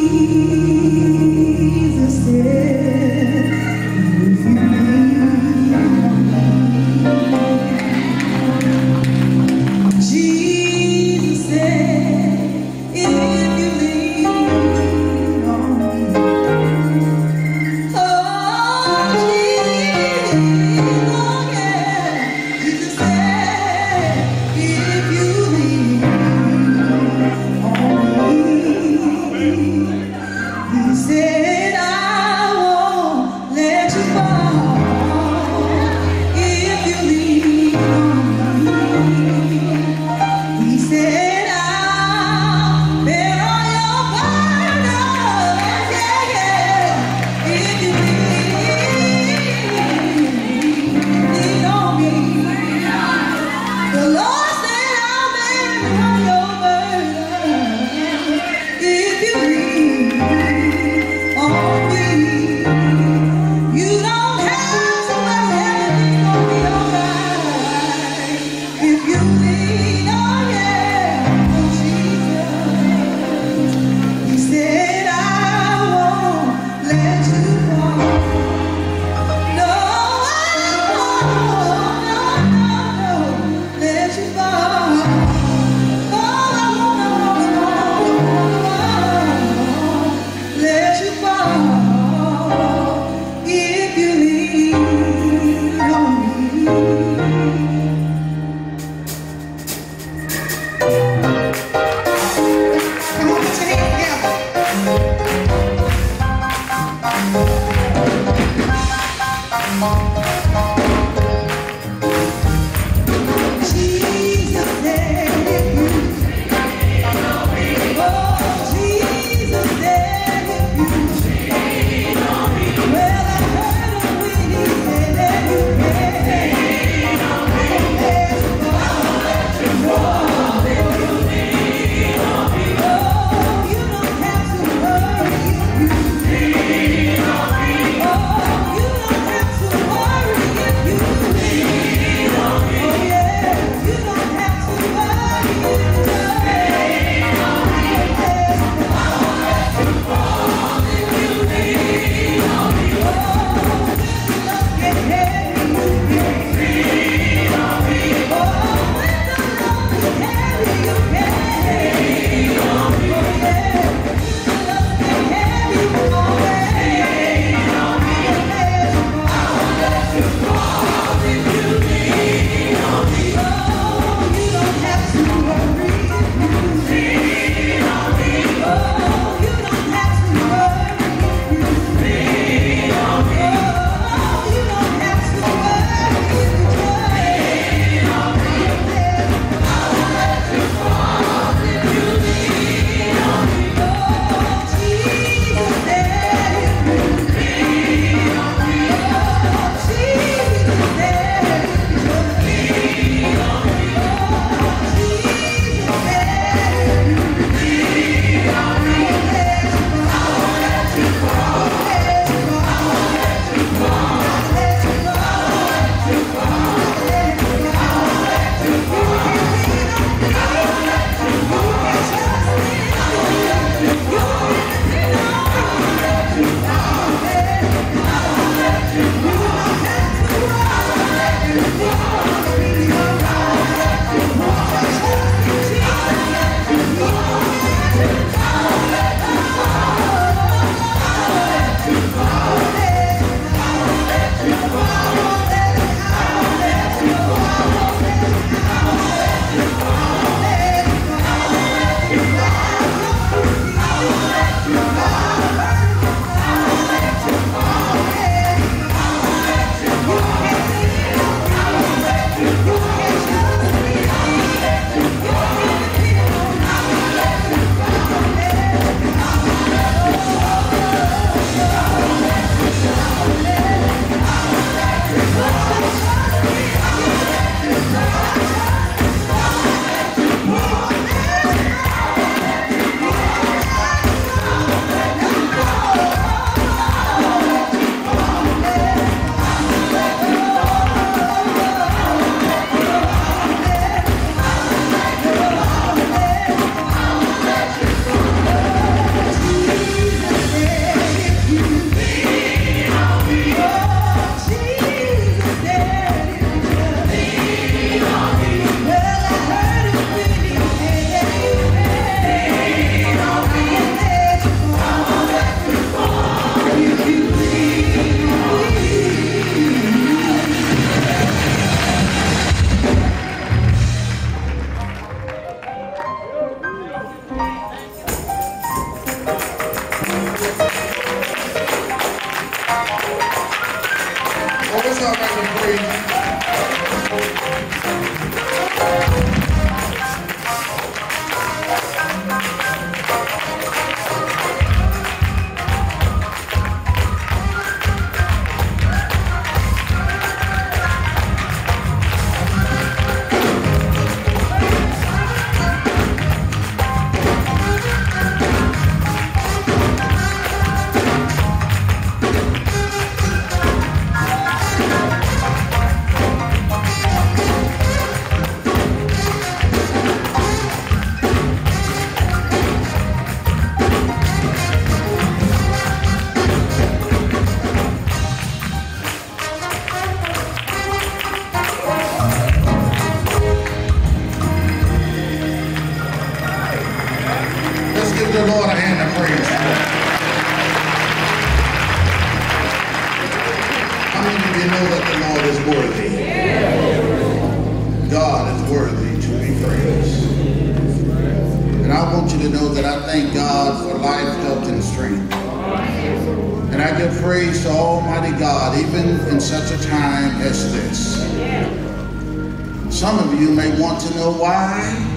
is worthy to be praised. And I want you to know that I thank God for life, health, and strength. And I give praise to Almighty God, even in such a time as this. Some of you may want to know why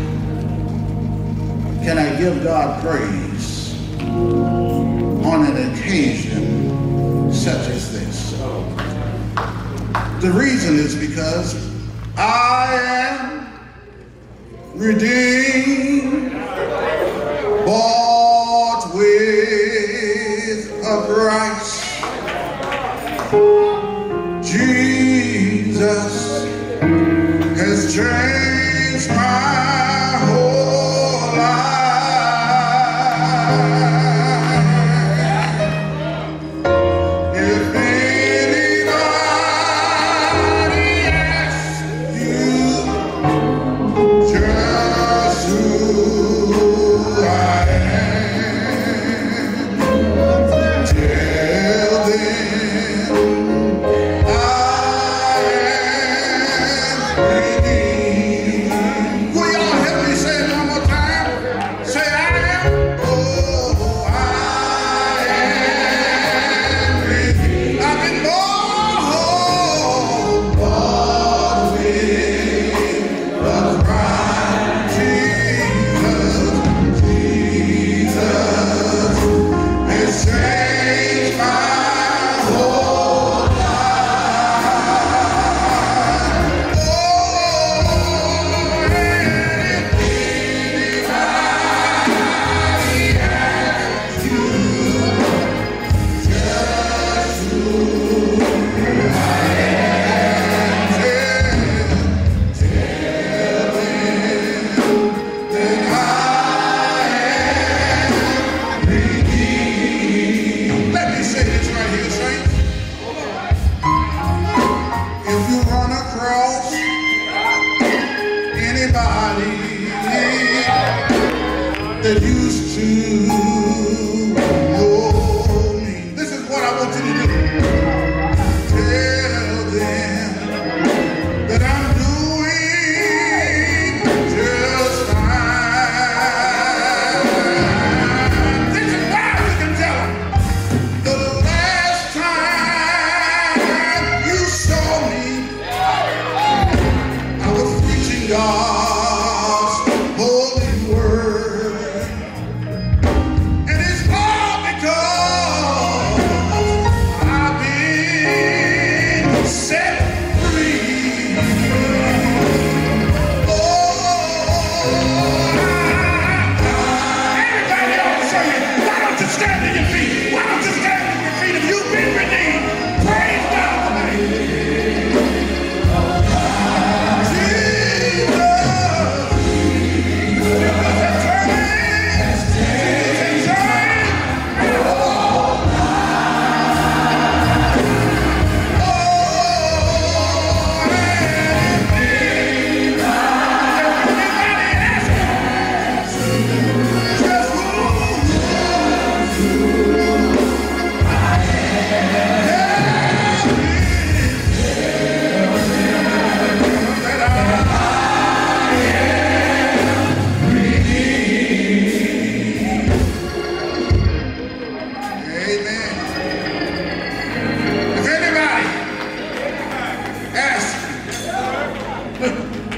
can I give God praise on an occasion such as this. The reason is because I am redeemed, bought with a price. Jesus has changed my whole life. If anybody asks you just who I am, tell them I am redeemed. Will y'all help me say it one more time? Say I am. Oh, I am redeemed. I've been born, born with a price. Jesus, Jesus has changed my whole life. Oh, and if anybody asks you just who I am, tell them that I am redeemed. Let me say this right here, saints. If you run across anybody that used to know me, this is what I want you to do. Tell them that I'm doing just fine. This is why you can tell them. The last time you saw me, I was preaching God's holy word. And it's all because I've been set free. Oh, everybody else say it. Why don't you stand to your feet? Why don't you stand to your feet if you've been redeemed? Praise God tonight. Amen. If anybody asks you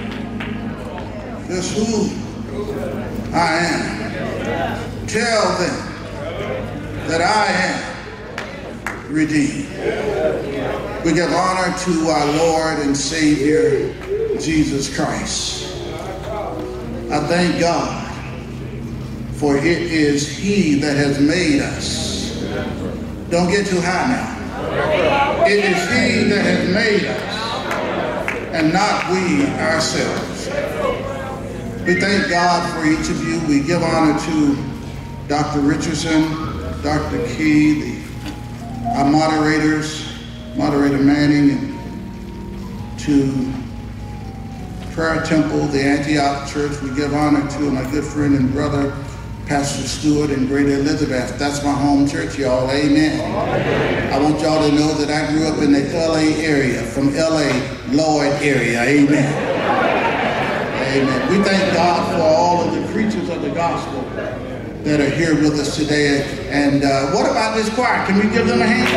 just who I am, tell them that I am redeemed. We give honor to our Lord and Savior, Jesus Christ. I thank God, for it is He that has made us. Don't get too high now. It is He that has made us, and not we ourselves. We thank God for each of you. We give honor to Doctor Richardson, Doctor Key, the, our moderators, Moderator Manning, and to Prayer Temple, the Antioch Church. We give honor to my good friend and brother, Pastor Stewart in Greater Elizabeth. That's my home church, y'all. Amen. Amen. I want y'all to know that I grew up in the L A area, from L A, Lloyd area. Amen. Amen. We thank God for all of the preachers of the gospel that are here with us today. And uh, what about this choir? Can we give them a hand?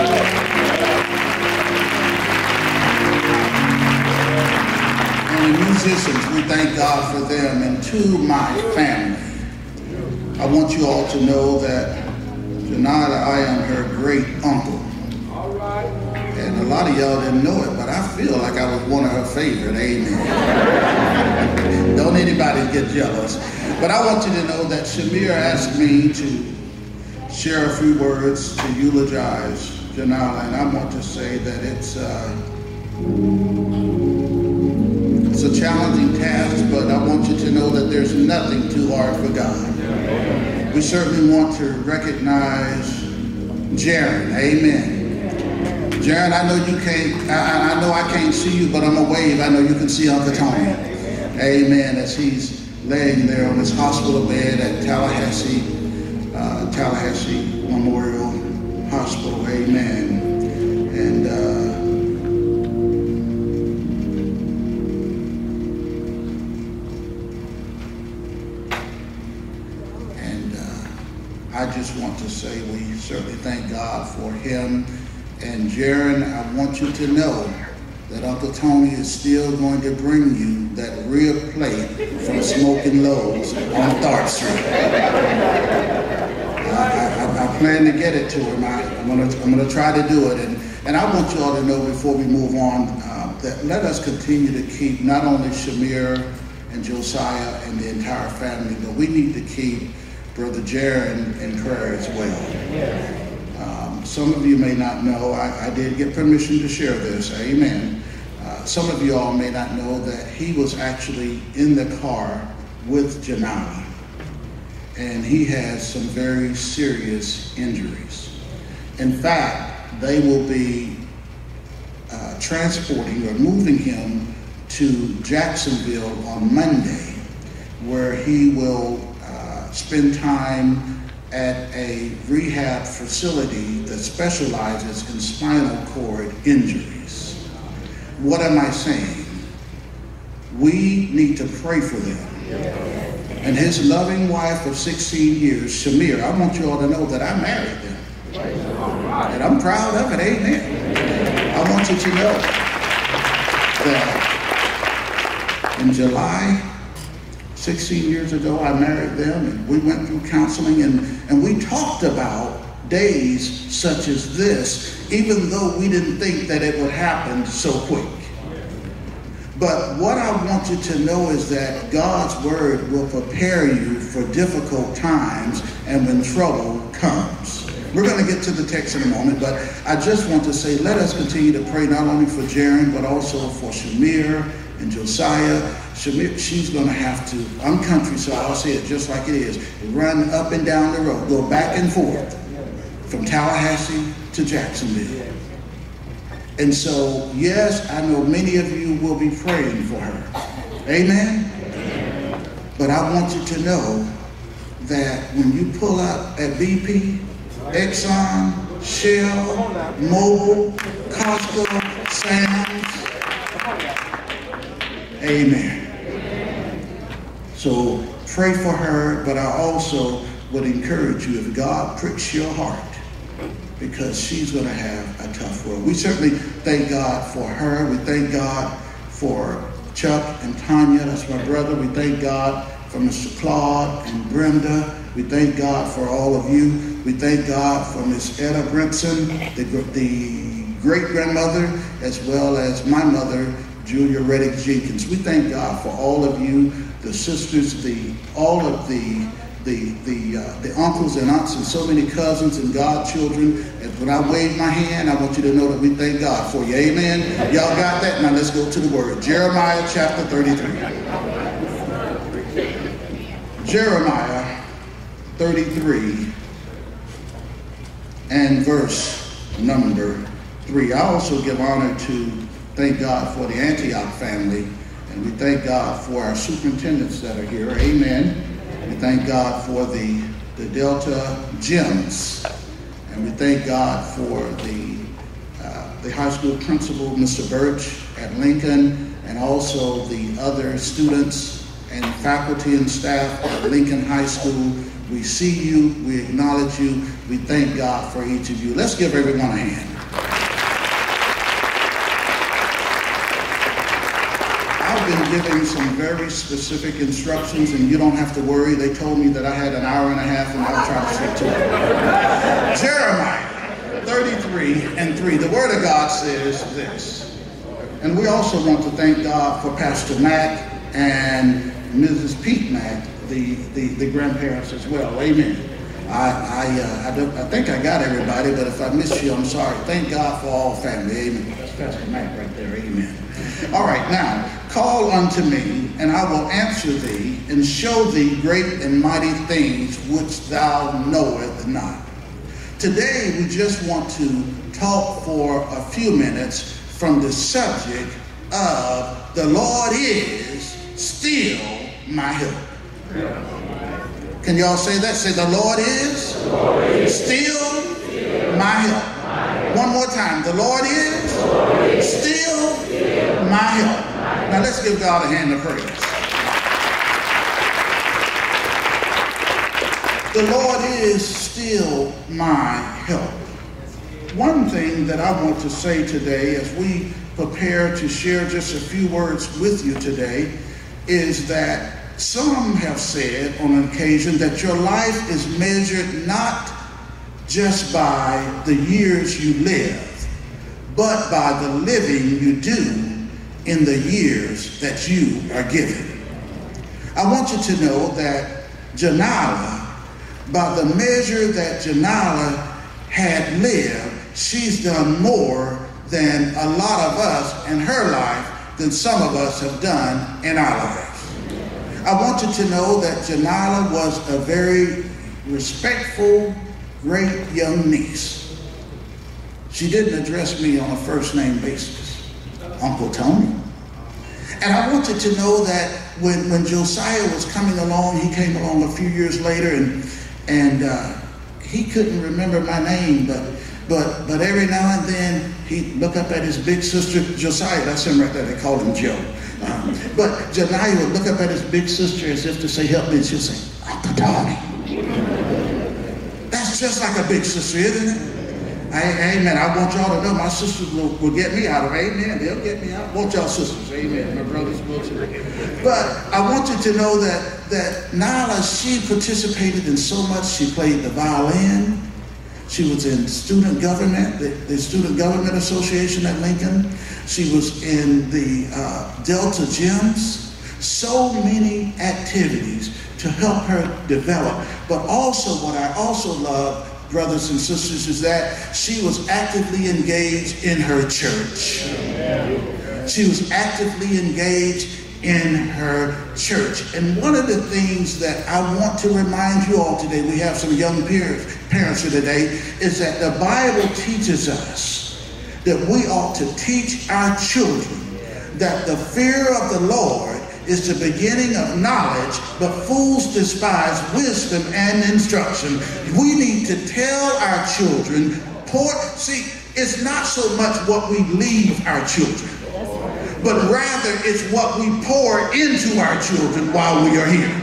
And the musicians, we thank God for them. And to my family, I want you all to know that Janata, I am her great uncle. And a lot of y'all didn't know it, but I feel like I was one of her favorite. Amen. Don't anybody get jealous. But I want you to know that Shamir asked me to share a few words to eulogize Janala, and I want to say that it's uh, it's a challenging task, but I want you to know that there's nothing too hard for God. We certainly want to recognize Jaron. Amen. Jaron, I know you can't, I, I know I can't see you, but I'm a wave. I know you can see Uncle Tony. Amen. As he's laying there on his hospital bed at Tallahassee, uh, Tallahassee Memorial Hospital. Amen. And uh, and uh, I just want to say we certainly thank God for him. And Jaron, I want you to know that Uncle Tony is still going to bring you that rib plate from Smoking Lowe's on Tharp Street. I, I, I plan to get it to him. I, I'm going to I'm gonna try to do it. And, and I want you all to know before we move on uh, that let us continue to keep not only Shamir and Josiah and the entire family, but we need to keep Brother Jaron in prayer as well. Um, some of you may not know, I, I did get permission to share this, amen. Uh, some of you all may not know that he was actually in the car with Janala, and he has some very serious injuries. In fact, they will be uh, transporting or moving him to Jacksonville on Monday, where he will uh, spend time at a rehab facility that specializes in spinal cord injuries. What am I saying? We need to pray for them. And his loving wife of sixteen years, Shamir, I want you all to know that I married them. And I'm proud of it, amen. I want you to know that in July, sixteen years ago, I married them, and we went through counseling, and, and we talked about days such as this, even though we didn't think that it would happen so quick. But what I want you to know is that God's word will prepare you for difficult times and when trouble comes. We're going to get to the text in a moment, but I just want to say, let us continue to pray not only for Jaron, but also for Shamir and Josiah. Shamir, she's going to have to, I'm country, so I'll say it just like it is, run up and down the road, go back and forth from Tallahassee to Jacksonville. And so, yes, I know many of you will be praying for her. Amen? But I want you to know that when you pull up at B P, Exxon, Shell, Mobil, Costco, Sam's, amen. So pray for her, but I also would encourage you, if God pricks your heart, because she's going to have a tough road. We certainly thank God for her. We thank God for Chuck and Tanya. That's my brother. We thank God for Mister Claude and Brenda. We thank God for all of you. We thank God for Miss Etta Brinson, the, the great-grandmother, as well as my mother, Julia Reddick Jenkins. We thank God for all of you, the sisters, the all of the the the uh, the uncles and aunts and so many cousins and godchildren. And when I wave my hand, I want you to know that we thank God for you. Amen. Y'all got that? Now let's go to the word. Jeremiah chapter thirty-three. Jeremiah thirty-three and verse number three. I also give honor to thank God for the Antioch family, and we thank God for our superintendents that are here. Amen. We thank God for the, the Delta Gems, and we thank God for the, uh, the high school principal, Mister Birch at Lincoln, and also the other students and faculty and staff at Lincoln High School. We see you, we acknowledge you, we thank God for each of you. Let's give everyone a hand. I've been giving some very specific instructions, and you don't have to worry. They told me that I had an hour and a half, and I'll try to stick to it. Jeremiah thirty-three and three. The Word of God says this. And we also want to thank God for Pastor Mack and Missus Pete Mack, the, the, the grandparents as well. Amen. I, I, uh, I, don't, I think I got everybody, but if I missed you, I'm sorry. Thank God for all family. Amen. That's Pastor Mack right there. Amen. All right, now, call unto me, and I will answer thee, and show thee great and mighty things which thou knowest not. Today, we just want to talk for a few minutes from the subject of the Lord is still my help. Can y'all say that? Say, the Lord is, the Lord is still, still my help. My One more time. The Lord is, the Lord is still, still my help. My now let's give God a hand of praise. The Lord is still my help. One thing that I want to say today as we prepare to share just a few words with you today is that some have said on an occasion that your life is measured not just by the years you live, but by the living you do in the years that you are given. I want you to know that Janila, by the measure that Janila had lived, she's done more than a lot of us in her life than some of us have done in our lives. I want you to know that Janila was a very respectful, great young niece. She didn't address me on a first name basis, Uncle Tony. And I want you to know that when, when Josiah was coming along, he came along a few years later, and and uh, he couldn't remember my name, but but but every now and then he'd look up at his big sister, Josiah, that's him right there, they called him Joe. Um, but Janiyah would look up at his big sister as if to say, help me, and she'd say, Uncle Tony. That's just like a big sister, isn't it? I, amen. I want y'all to know my sisters will, will get me out of it. Amen. They'll get me out. Want y'all sisters. Amen. My brothers will too. But I want you to know that, that Nyla, she participated in so much. She played the violin. She was in student government, the, the Student Government Association at Lincoln. She was in the uh, Delta Gyms. So many activities to help her develop. But also what I also love, brothers and sisters, is that she was actively engaged in her church. She was actively engaged in her church. And one of the things that I want to remind you all today, we have some young parents, parents here today, is that the Bible teaches us that we ought to teach our children that the fear of the Lord is the beginning of knowledge, but fools despise wisdom and instruction. We need to tell our children, pour, see, it's not so much what we leave our children, but rather it's what we pour into our children while we are here.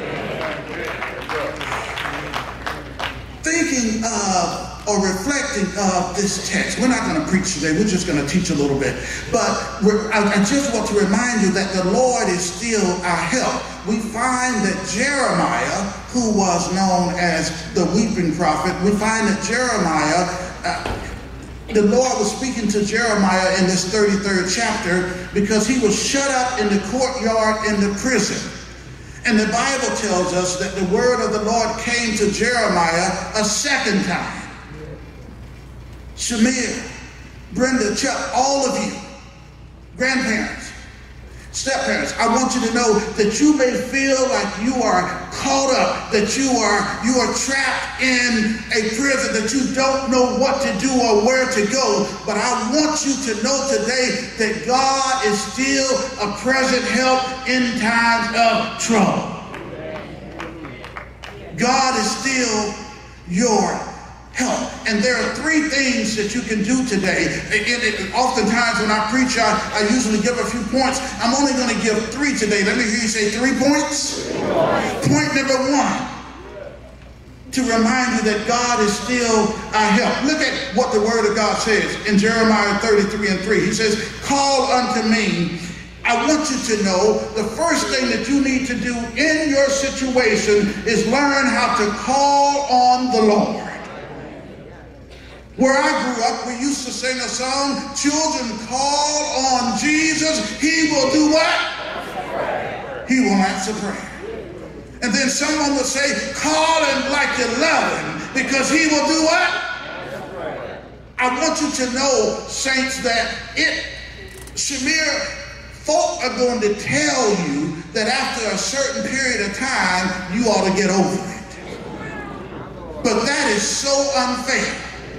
Thinking of or reflecting of this text, we're not going to preach today, we're just going to teach a little bit. But we're, I, I just want to remind you that the Lord is still our help. We find that Jeremiah, who was known as the weeping prophet, we find that Jeremiah, uh, the Lord was speaking to Jeremiah in this thirty-third chapter because he was shut up in the courtyard in the prison. And the Bible tells us that the word of the Lord came to Jeremiah a second time. Shamir, Brenda, Chuck, all of you, grandparents, step-parents, I want you to know that you may feel like you are caught up, that you are, you are trapped in a prison, that you don't know what to do or where to go. But I want you to know today that God is still a present help in times of trouble. God is still your help. And there are three things that you can do today. And it, oftentimes when I preach, I, I usually give a few points. I'm only going to give three today. Let me hear you say three points. Point number one, to remind you that God is still our help. Look at what the Word of God says in Jeremiah thirty-three and three. He says, call unto me. I want you to know the first thing that you need to do in your situation is learn how to call on the Lord. Where I grew up, we used to sing a song, children call on Jesus, he will do what? He will answer prayer. And then someone would say, call him like you love him, because he will do what? I want you to know, saints, that it, Shamir, folk are going to tell you that after a certain period of time, you ought to get over it. But that is so unfair.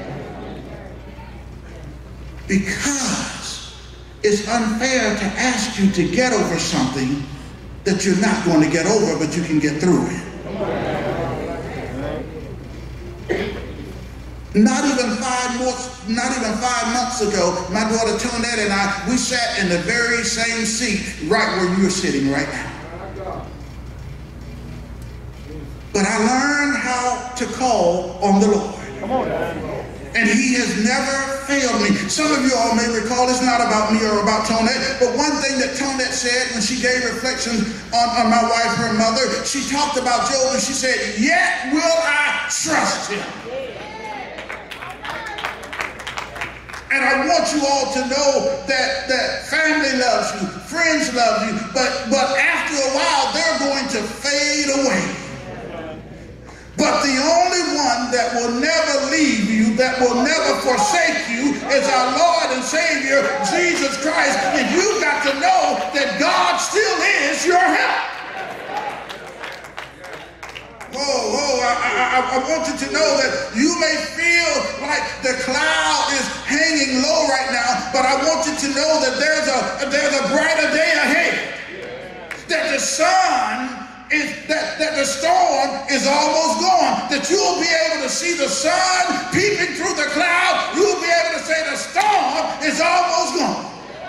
Because it's unfair to ask you to get over something that you're not going to get over, but you can get through it. Not even five months, not even five months ago, my daughter Tonette and I, we sat in the very same seat right where you're sitting right now. But I learned how to call on the Lord. Come on. And he has never failed me. Some of you all may recall, it's not about me or about Tonette, but one thing that Tonette said when she gave reflections on, on my wife, her mother, she talked about Job and she said, yet will I trust him. And I want you all to know that, that family loves you, friends love you, but, but after a while, they're going to fade away. But the only one that will never leave you, that will never forsake you, is our Lord and Savior, Jesus Christ. And you've got to know that God still is your help. Whoa, whoa, I, I, I want you to know that you may feel like the cloud is hanging low right now, but I want you to know that there's a, there's a brighter day ahead. That the sun is that, that the storm is almost gone, that you'll be able to see the sun peeping through the cloud. You'll be able to say the storm is almost gone.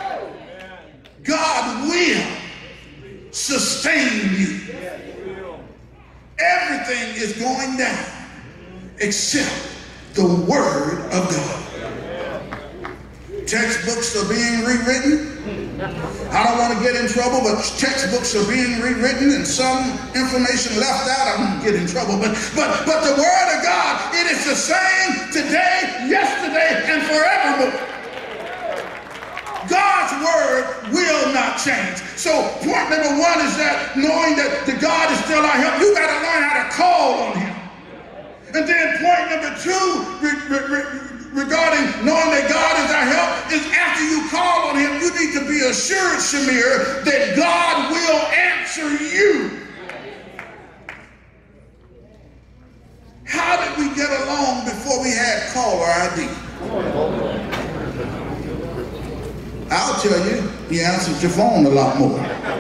God will sustain you. Everything is going down except the Word of God. Textbooks are being rewritten. I don't want to get in trouble, but textbooks are being rewritten and some information left out. I'm going to get in trouble. But, but, but the Word of God, it is the same today, yesterday, and forevermore. God's Word will not change. So point number one is that knowing that the God is still our help, you got to learn how to call on him. And then point number two, re, re, re, regarding knowing that God is our help, is after you call on him, you need to be assured, Shamir, that God will answer you. How did we get along before we had caller I D? I'll tell you, he answers your phone a lot more.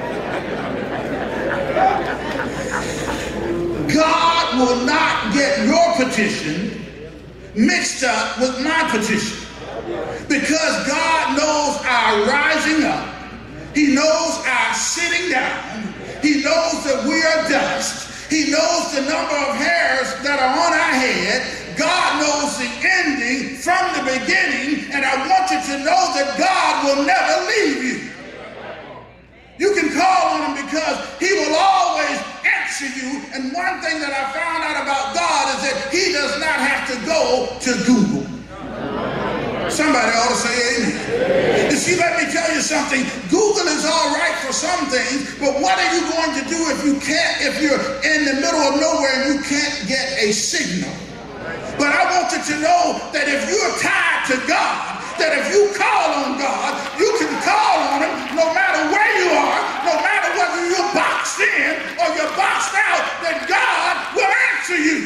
God will not get your petition mixed up with my petition, because God knows our rising up. He knows our sitting down. He knows that we are dust. He knows the number of hairs that are on our head. God knows the ending from the beginning, and I want you to know that God will never leave you. You can call on him because he will always answer you. And one thing that I found out about God is that he does not have to go to Google. Somebody ought to say amen. You see, let me tell you something. Google is all right for some things, but what are you going to do if you can't, if you're in the middle of nowhere and you can't get a signal? But I want you to know that if you're tied to God, that if you call on God, you can call on him no matter where you are, no matter whether you're boxed in or you're boxed out, that God will answer you.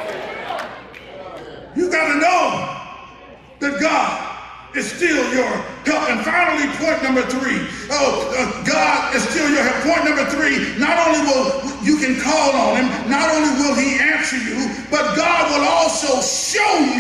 You got to know that God is still your help. And finally, point number three. Oh, uh, God is still your help. Point number three, not only will you can call on him, not only will he answer you, but God will also show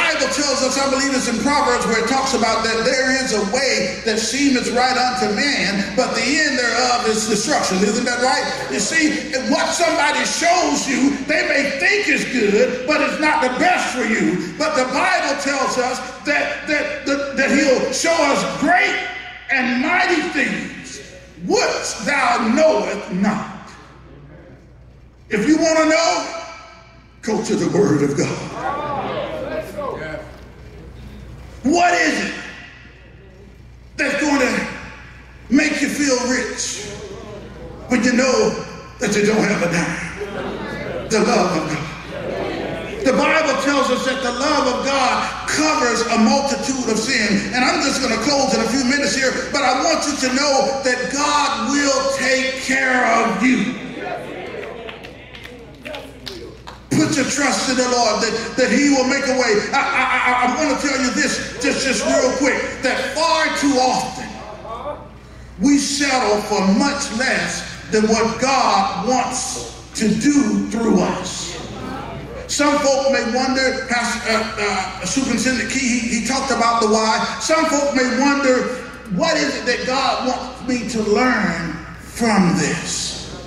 Bible tells us, I believe it's in Proverbs, where it talks about that there is a way that seemeth right unto man, but the end thereof is destruction. Isn't that right? You see, what somebody shows you, they may think is good, but it's not the best for you. But the Bible tells us that, that, that, that he'll show us great and mighty things, which thou knowest not. If you want to know, go to the Word of God. What is it that's going to make you feel rich when you know that you don't have a dime? The love of God. The Bible tells us that the love of God covers a multitude of sin. And I'm just going to close in a few minutes here, but I want you to know that God will take care of you. Put your trust in the Lord, that, that he will make a way. I, I, I, I want to tell you this, just, just real quick, that far too often we settle for much less than what God wants to do through us. Some folk may wonder, Pastor, uh, uh, Superintendent Key, he, he talked about the why. Some folk may wonder, what is it that God wants me to learn from this?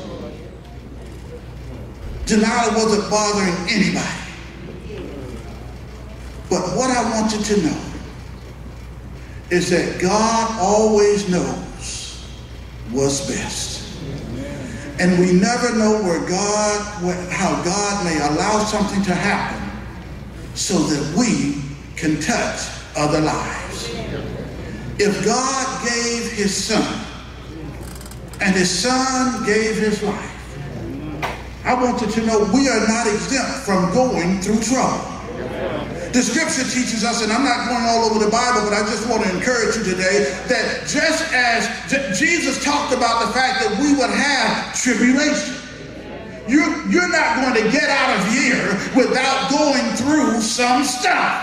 Delilah wasn't bothering anybody. But what I want you to know is that God always knows what's best. And we never know where God, how God may allow something to happen so that we can touch other lives. If God gave his son and his son gave his life, I want you to know we are not exempt from going through trouble. The scripture teaches us, and I'm not going all over the Bible, but I just want to encourage you today, that just as J- Jesus talked about the fact that we would have tribulation, you're, you're not going to get out of here without going through some stuff.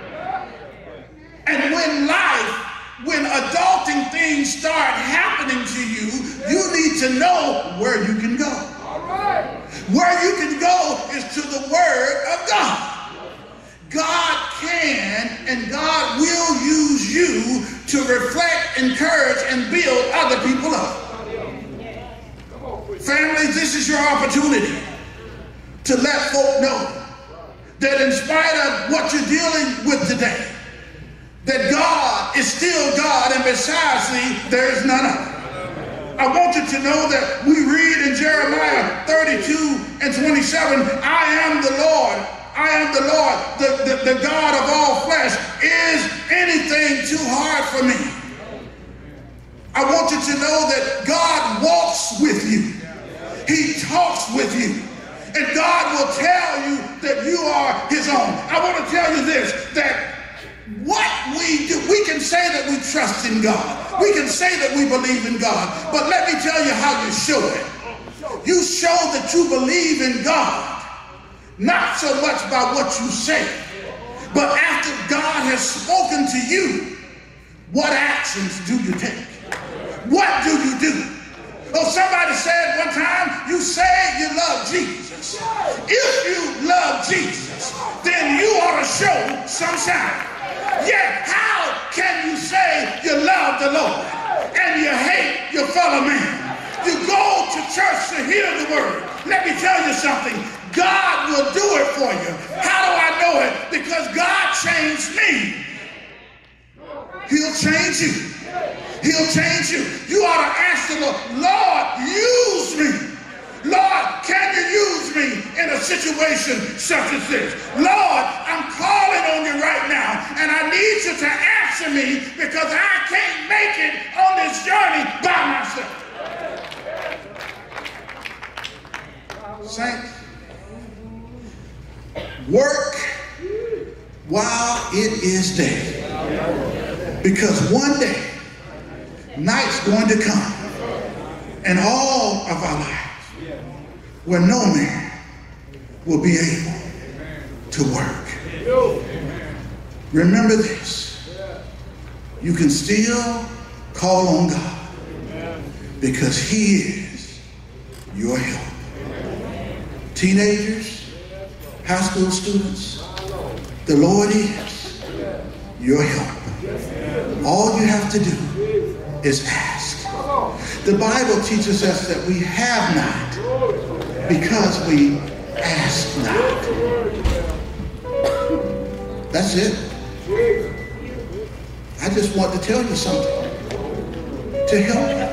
And when life, when adulting things start happening to you, you need to know where you can go. Where you can go is to the Word of God. God can and God will use you to reflect, encourage, and build other people up. Family, this is your opportunity to let folk know that in spite of what you're dealing with today, that God is still God, and besides thee, there is none other. I want you to know that we read in Jeremiah thirty-two and twenty-seven, I am the Lord, I am the Lord, the, the, the God of all flesh. Is anything too hard for me? I want you to know that God walks with you. He talks with you. And God will tell you that you are his own. I want to tell you this, that what we do, we can say that we trust in God. We can say that we believe in God. But let me tell you how you show it. You show that you believe in God, not so much by what you say, but after God has spoken to you, what actions do you take? What do you do? Oh, somebody said one time, you say you love Jesus. If you love Jesus, then you ought to show some sign. Yet, how can you say you love the Lord and you hate your fellow man? You go to church to hear the word. Let me tell you something. God will do it for you. How do I know it? Because God changed me. He'll change you. He'll change you. You ought to ask the Lord, Lord, use me. Lord, can you use me in a situation such as this? Lord, I'm calling on you right now, and I need you to answer me because I can't make it on this journey by myself. Saints, work while it is day, because one day, night's going to come, and all of our lives, where no man will be able to work. Remember this, you can still call on God because he is your help. Teenagers, high school students, The Lord is your help. All you have to do is ask. The Bible teaches us that we have not because we ask not. That's it. I just want to tell you something to help you.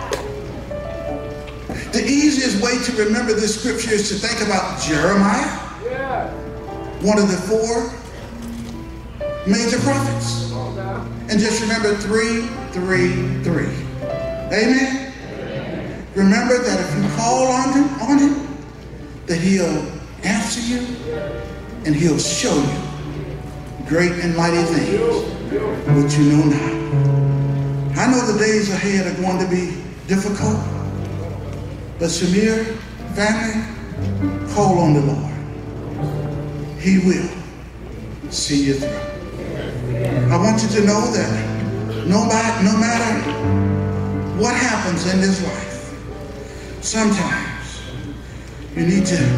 The easiest way to remember this scripture is to think about Jeremiah, one of the four major prophets. And just remember three, three, three. Amen? Remember that if you call on him, on him, that he'll answer you and he'll show you great and mighty things which you know not. I know the days ahead are going to be difficult, but Shamir family, call on the Lord. He will see you through. I want you to know that no matter, no matter what happens in this life, sometimes you need to,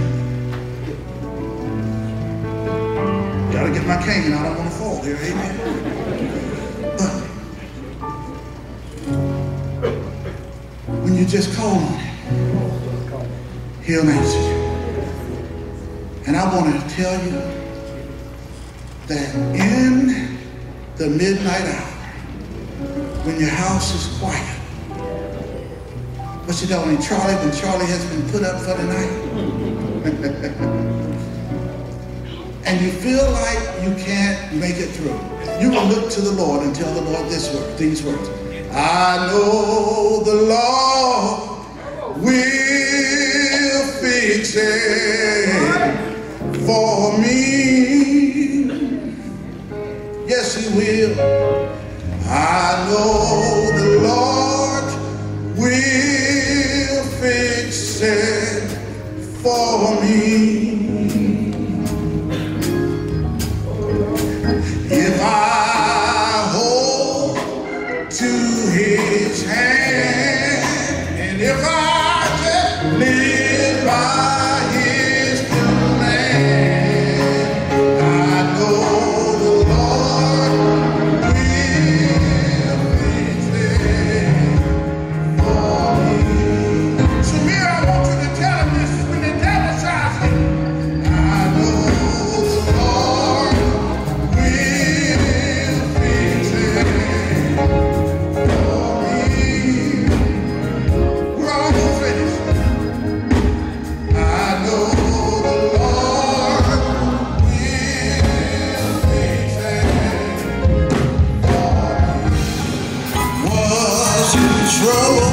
gotta get my cane, I don't want to fall there, amen. But when you just call on him, he'll answer you. And I want to tell you that in the midnight hour, when your house is quiet, what's it doing, Charlie, when Charlie has been put up for the night? And you feel like you can't make it through. You can look to the Lord and tell the Lord this word, these words. I know the Lord will fix it for me. Yes, he will. I know the Lord will fix it for me. If I hold to his hand, and if I just live by his command, I know the Lord will fix it for me. Samir, I want you to tell him this when the devil tries it. I know the Lord will fix it for me. We're almost finished. I know the Lord will fix it for me. Was in trouble,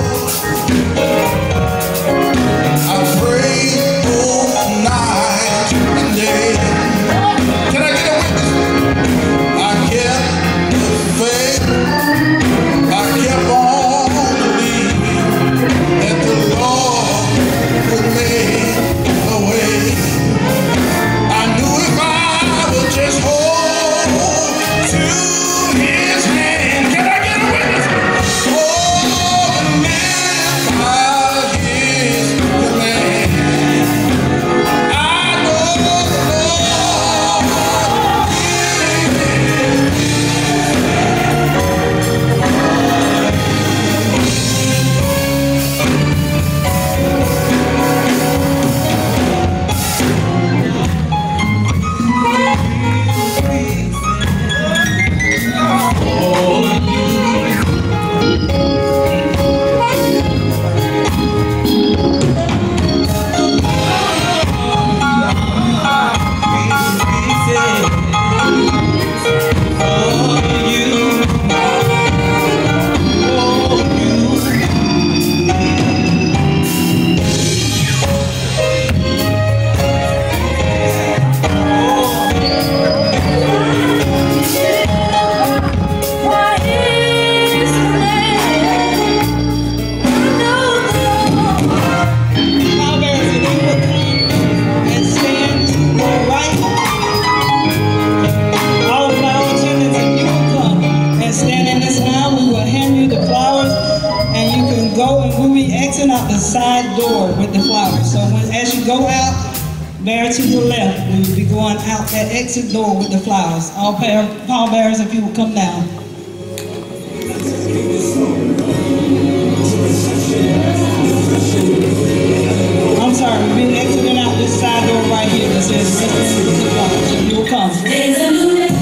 I prayed both night and day. Can I get a witness? I kept the faith. I kept on believing that the Lord would make a way. I knew if I would just hold to his hand. Can I get a witness? Hold and live by his command. I know the Lord bear to your left. We will be going out that exit door with the flowers. All pallbearers, if you will come down. I'm sorry, we've been exiting out this side door right here that says if you will come. There's a new day,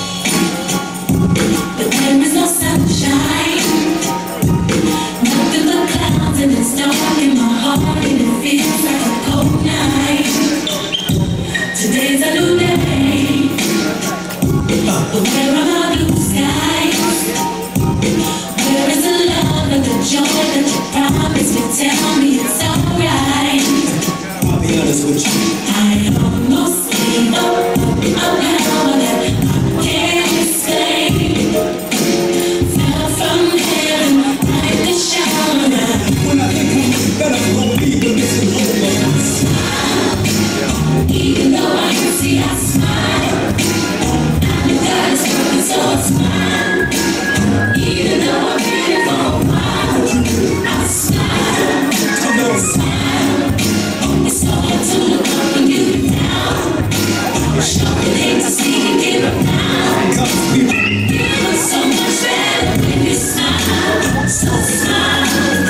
but there is no sunshine. Nothing but clouds and it's dark in my heart and it feels like a cold night. Today's a new day, but where are my blue skies? Where is the love and the joy that you promised me? Tell me it's alright. I'll be honest with you. I almost gave up a power that I can't explain. Fell from heaven like a shower. When I think I'm better, I'm gonna be the missing over. Even though I can see, I smile. I know God is working, so I smile. Even though I've been here for a while, I smile. I smile. It's so hard to look up when you're down. I sure would hate to see you give up now. You look so much better when you smile. So smile.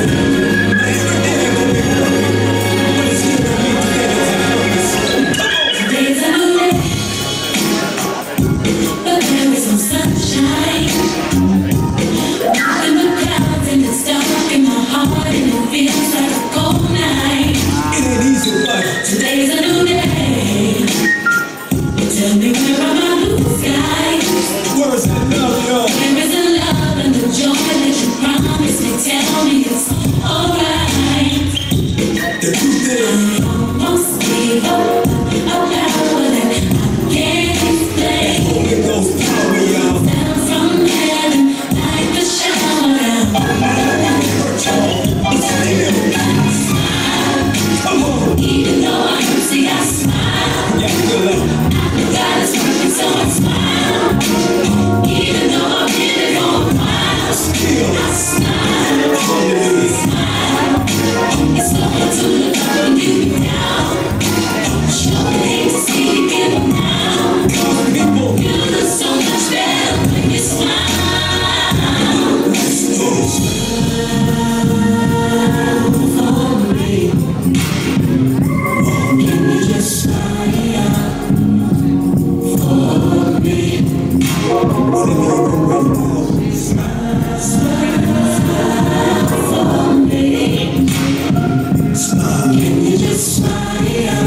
Today's a new day, but there is no sunshine. Nothing but clouds and it's dark in my heart and it feels like a cold night. It ain't easy, but Today's a new day. Tell me where are my blue skies? where is that love, y'all? Where is the love and the joy that you promised me? Tell me it's alright. The truth is, I almost gave up a power that I can't explain. Holy Ghost power, y'all. Fell from heaven like a shower. Come on. Even though I can see, I smile. Yeah, feel that. God is working, so I smile. Even though I've been here for a while, I smile. Smile. It's so hard to look up when you're down. Sure would hate to see you give up now. People, You look so much better when you smile. For me, can you just smile for me? Smile, smile, smile for me. Smile, can you just smile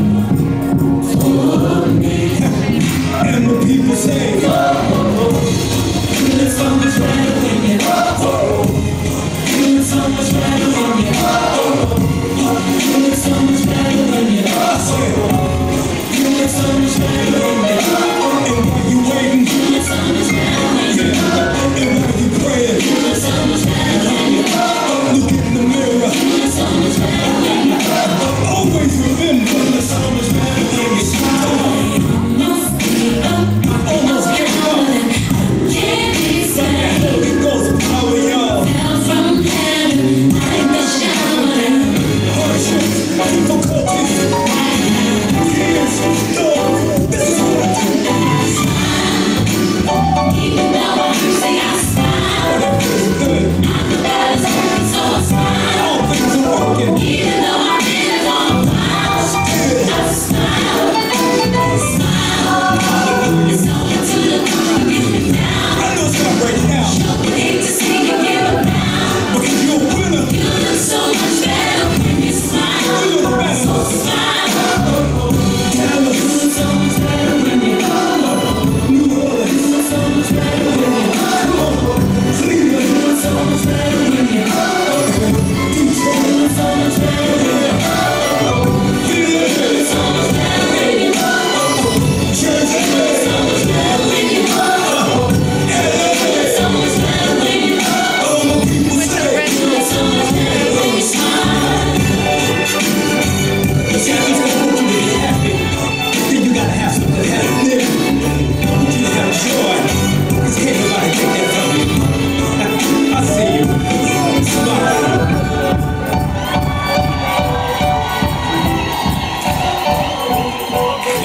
for me? and the people say, You look so much better when you You look so much better when you You look so much better when you You look so much better when you and while you waiting, You look so much better when you and while you praying, You look so much better when you look in the mirror. You look so much better when you Always remember, You look so much better when you smile. Almost gave up almost a get power up. that I can't explain. Holy Ghost power, y'all. Fell from heaven like a shower. Hardships, people call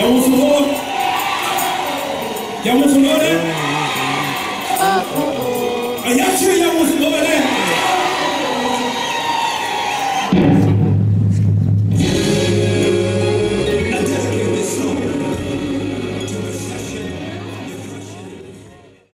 Y'all want some more? Y'all want some more of that?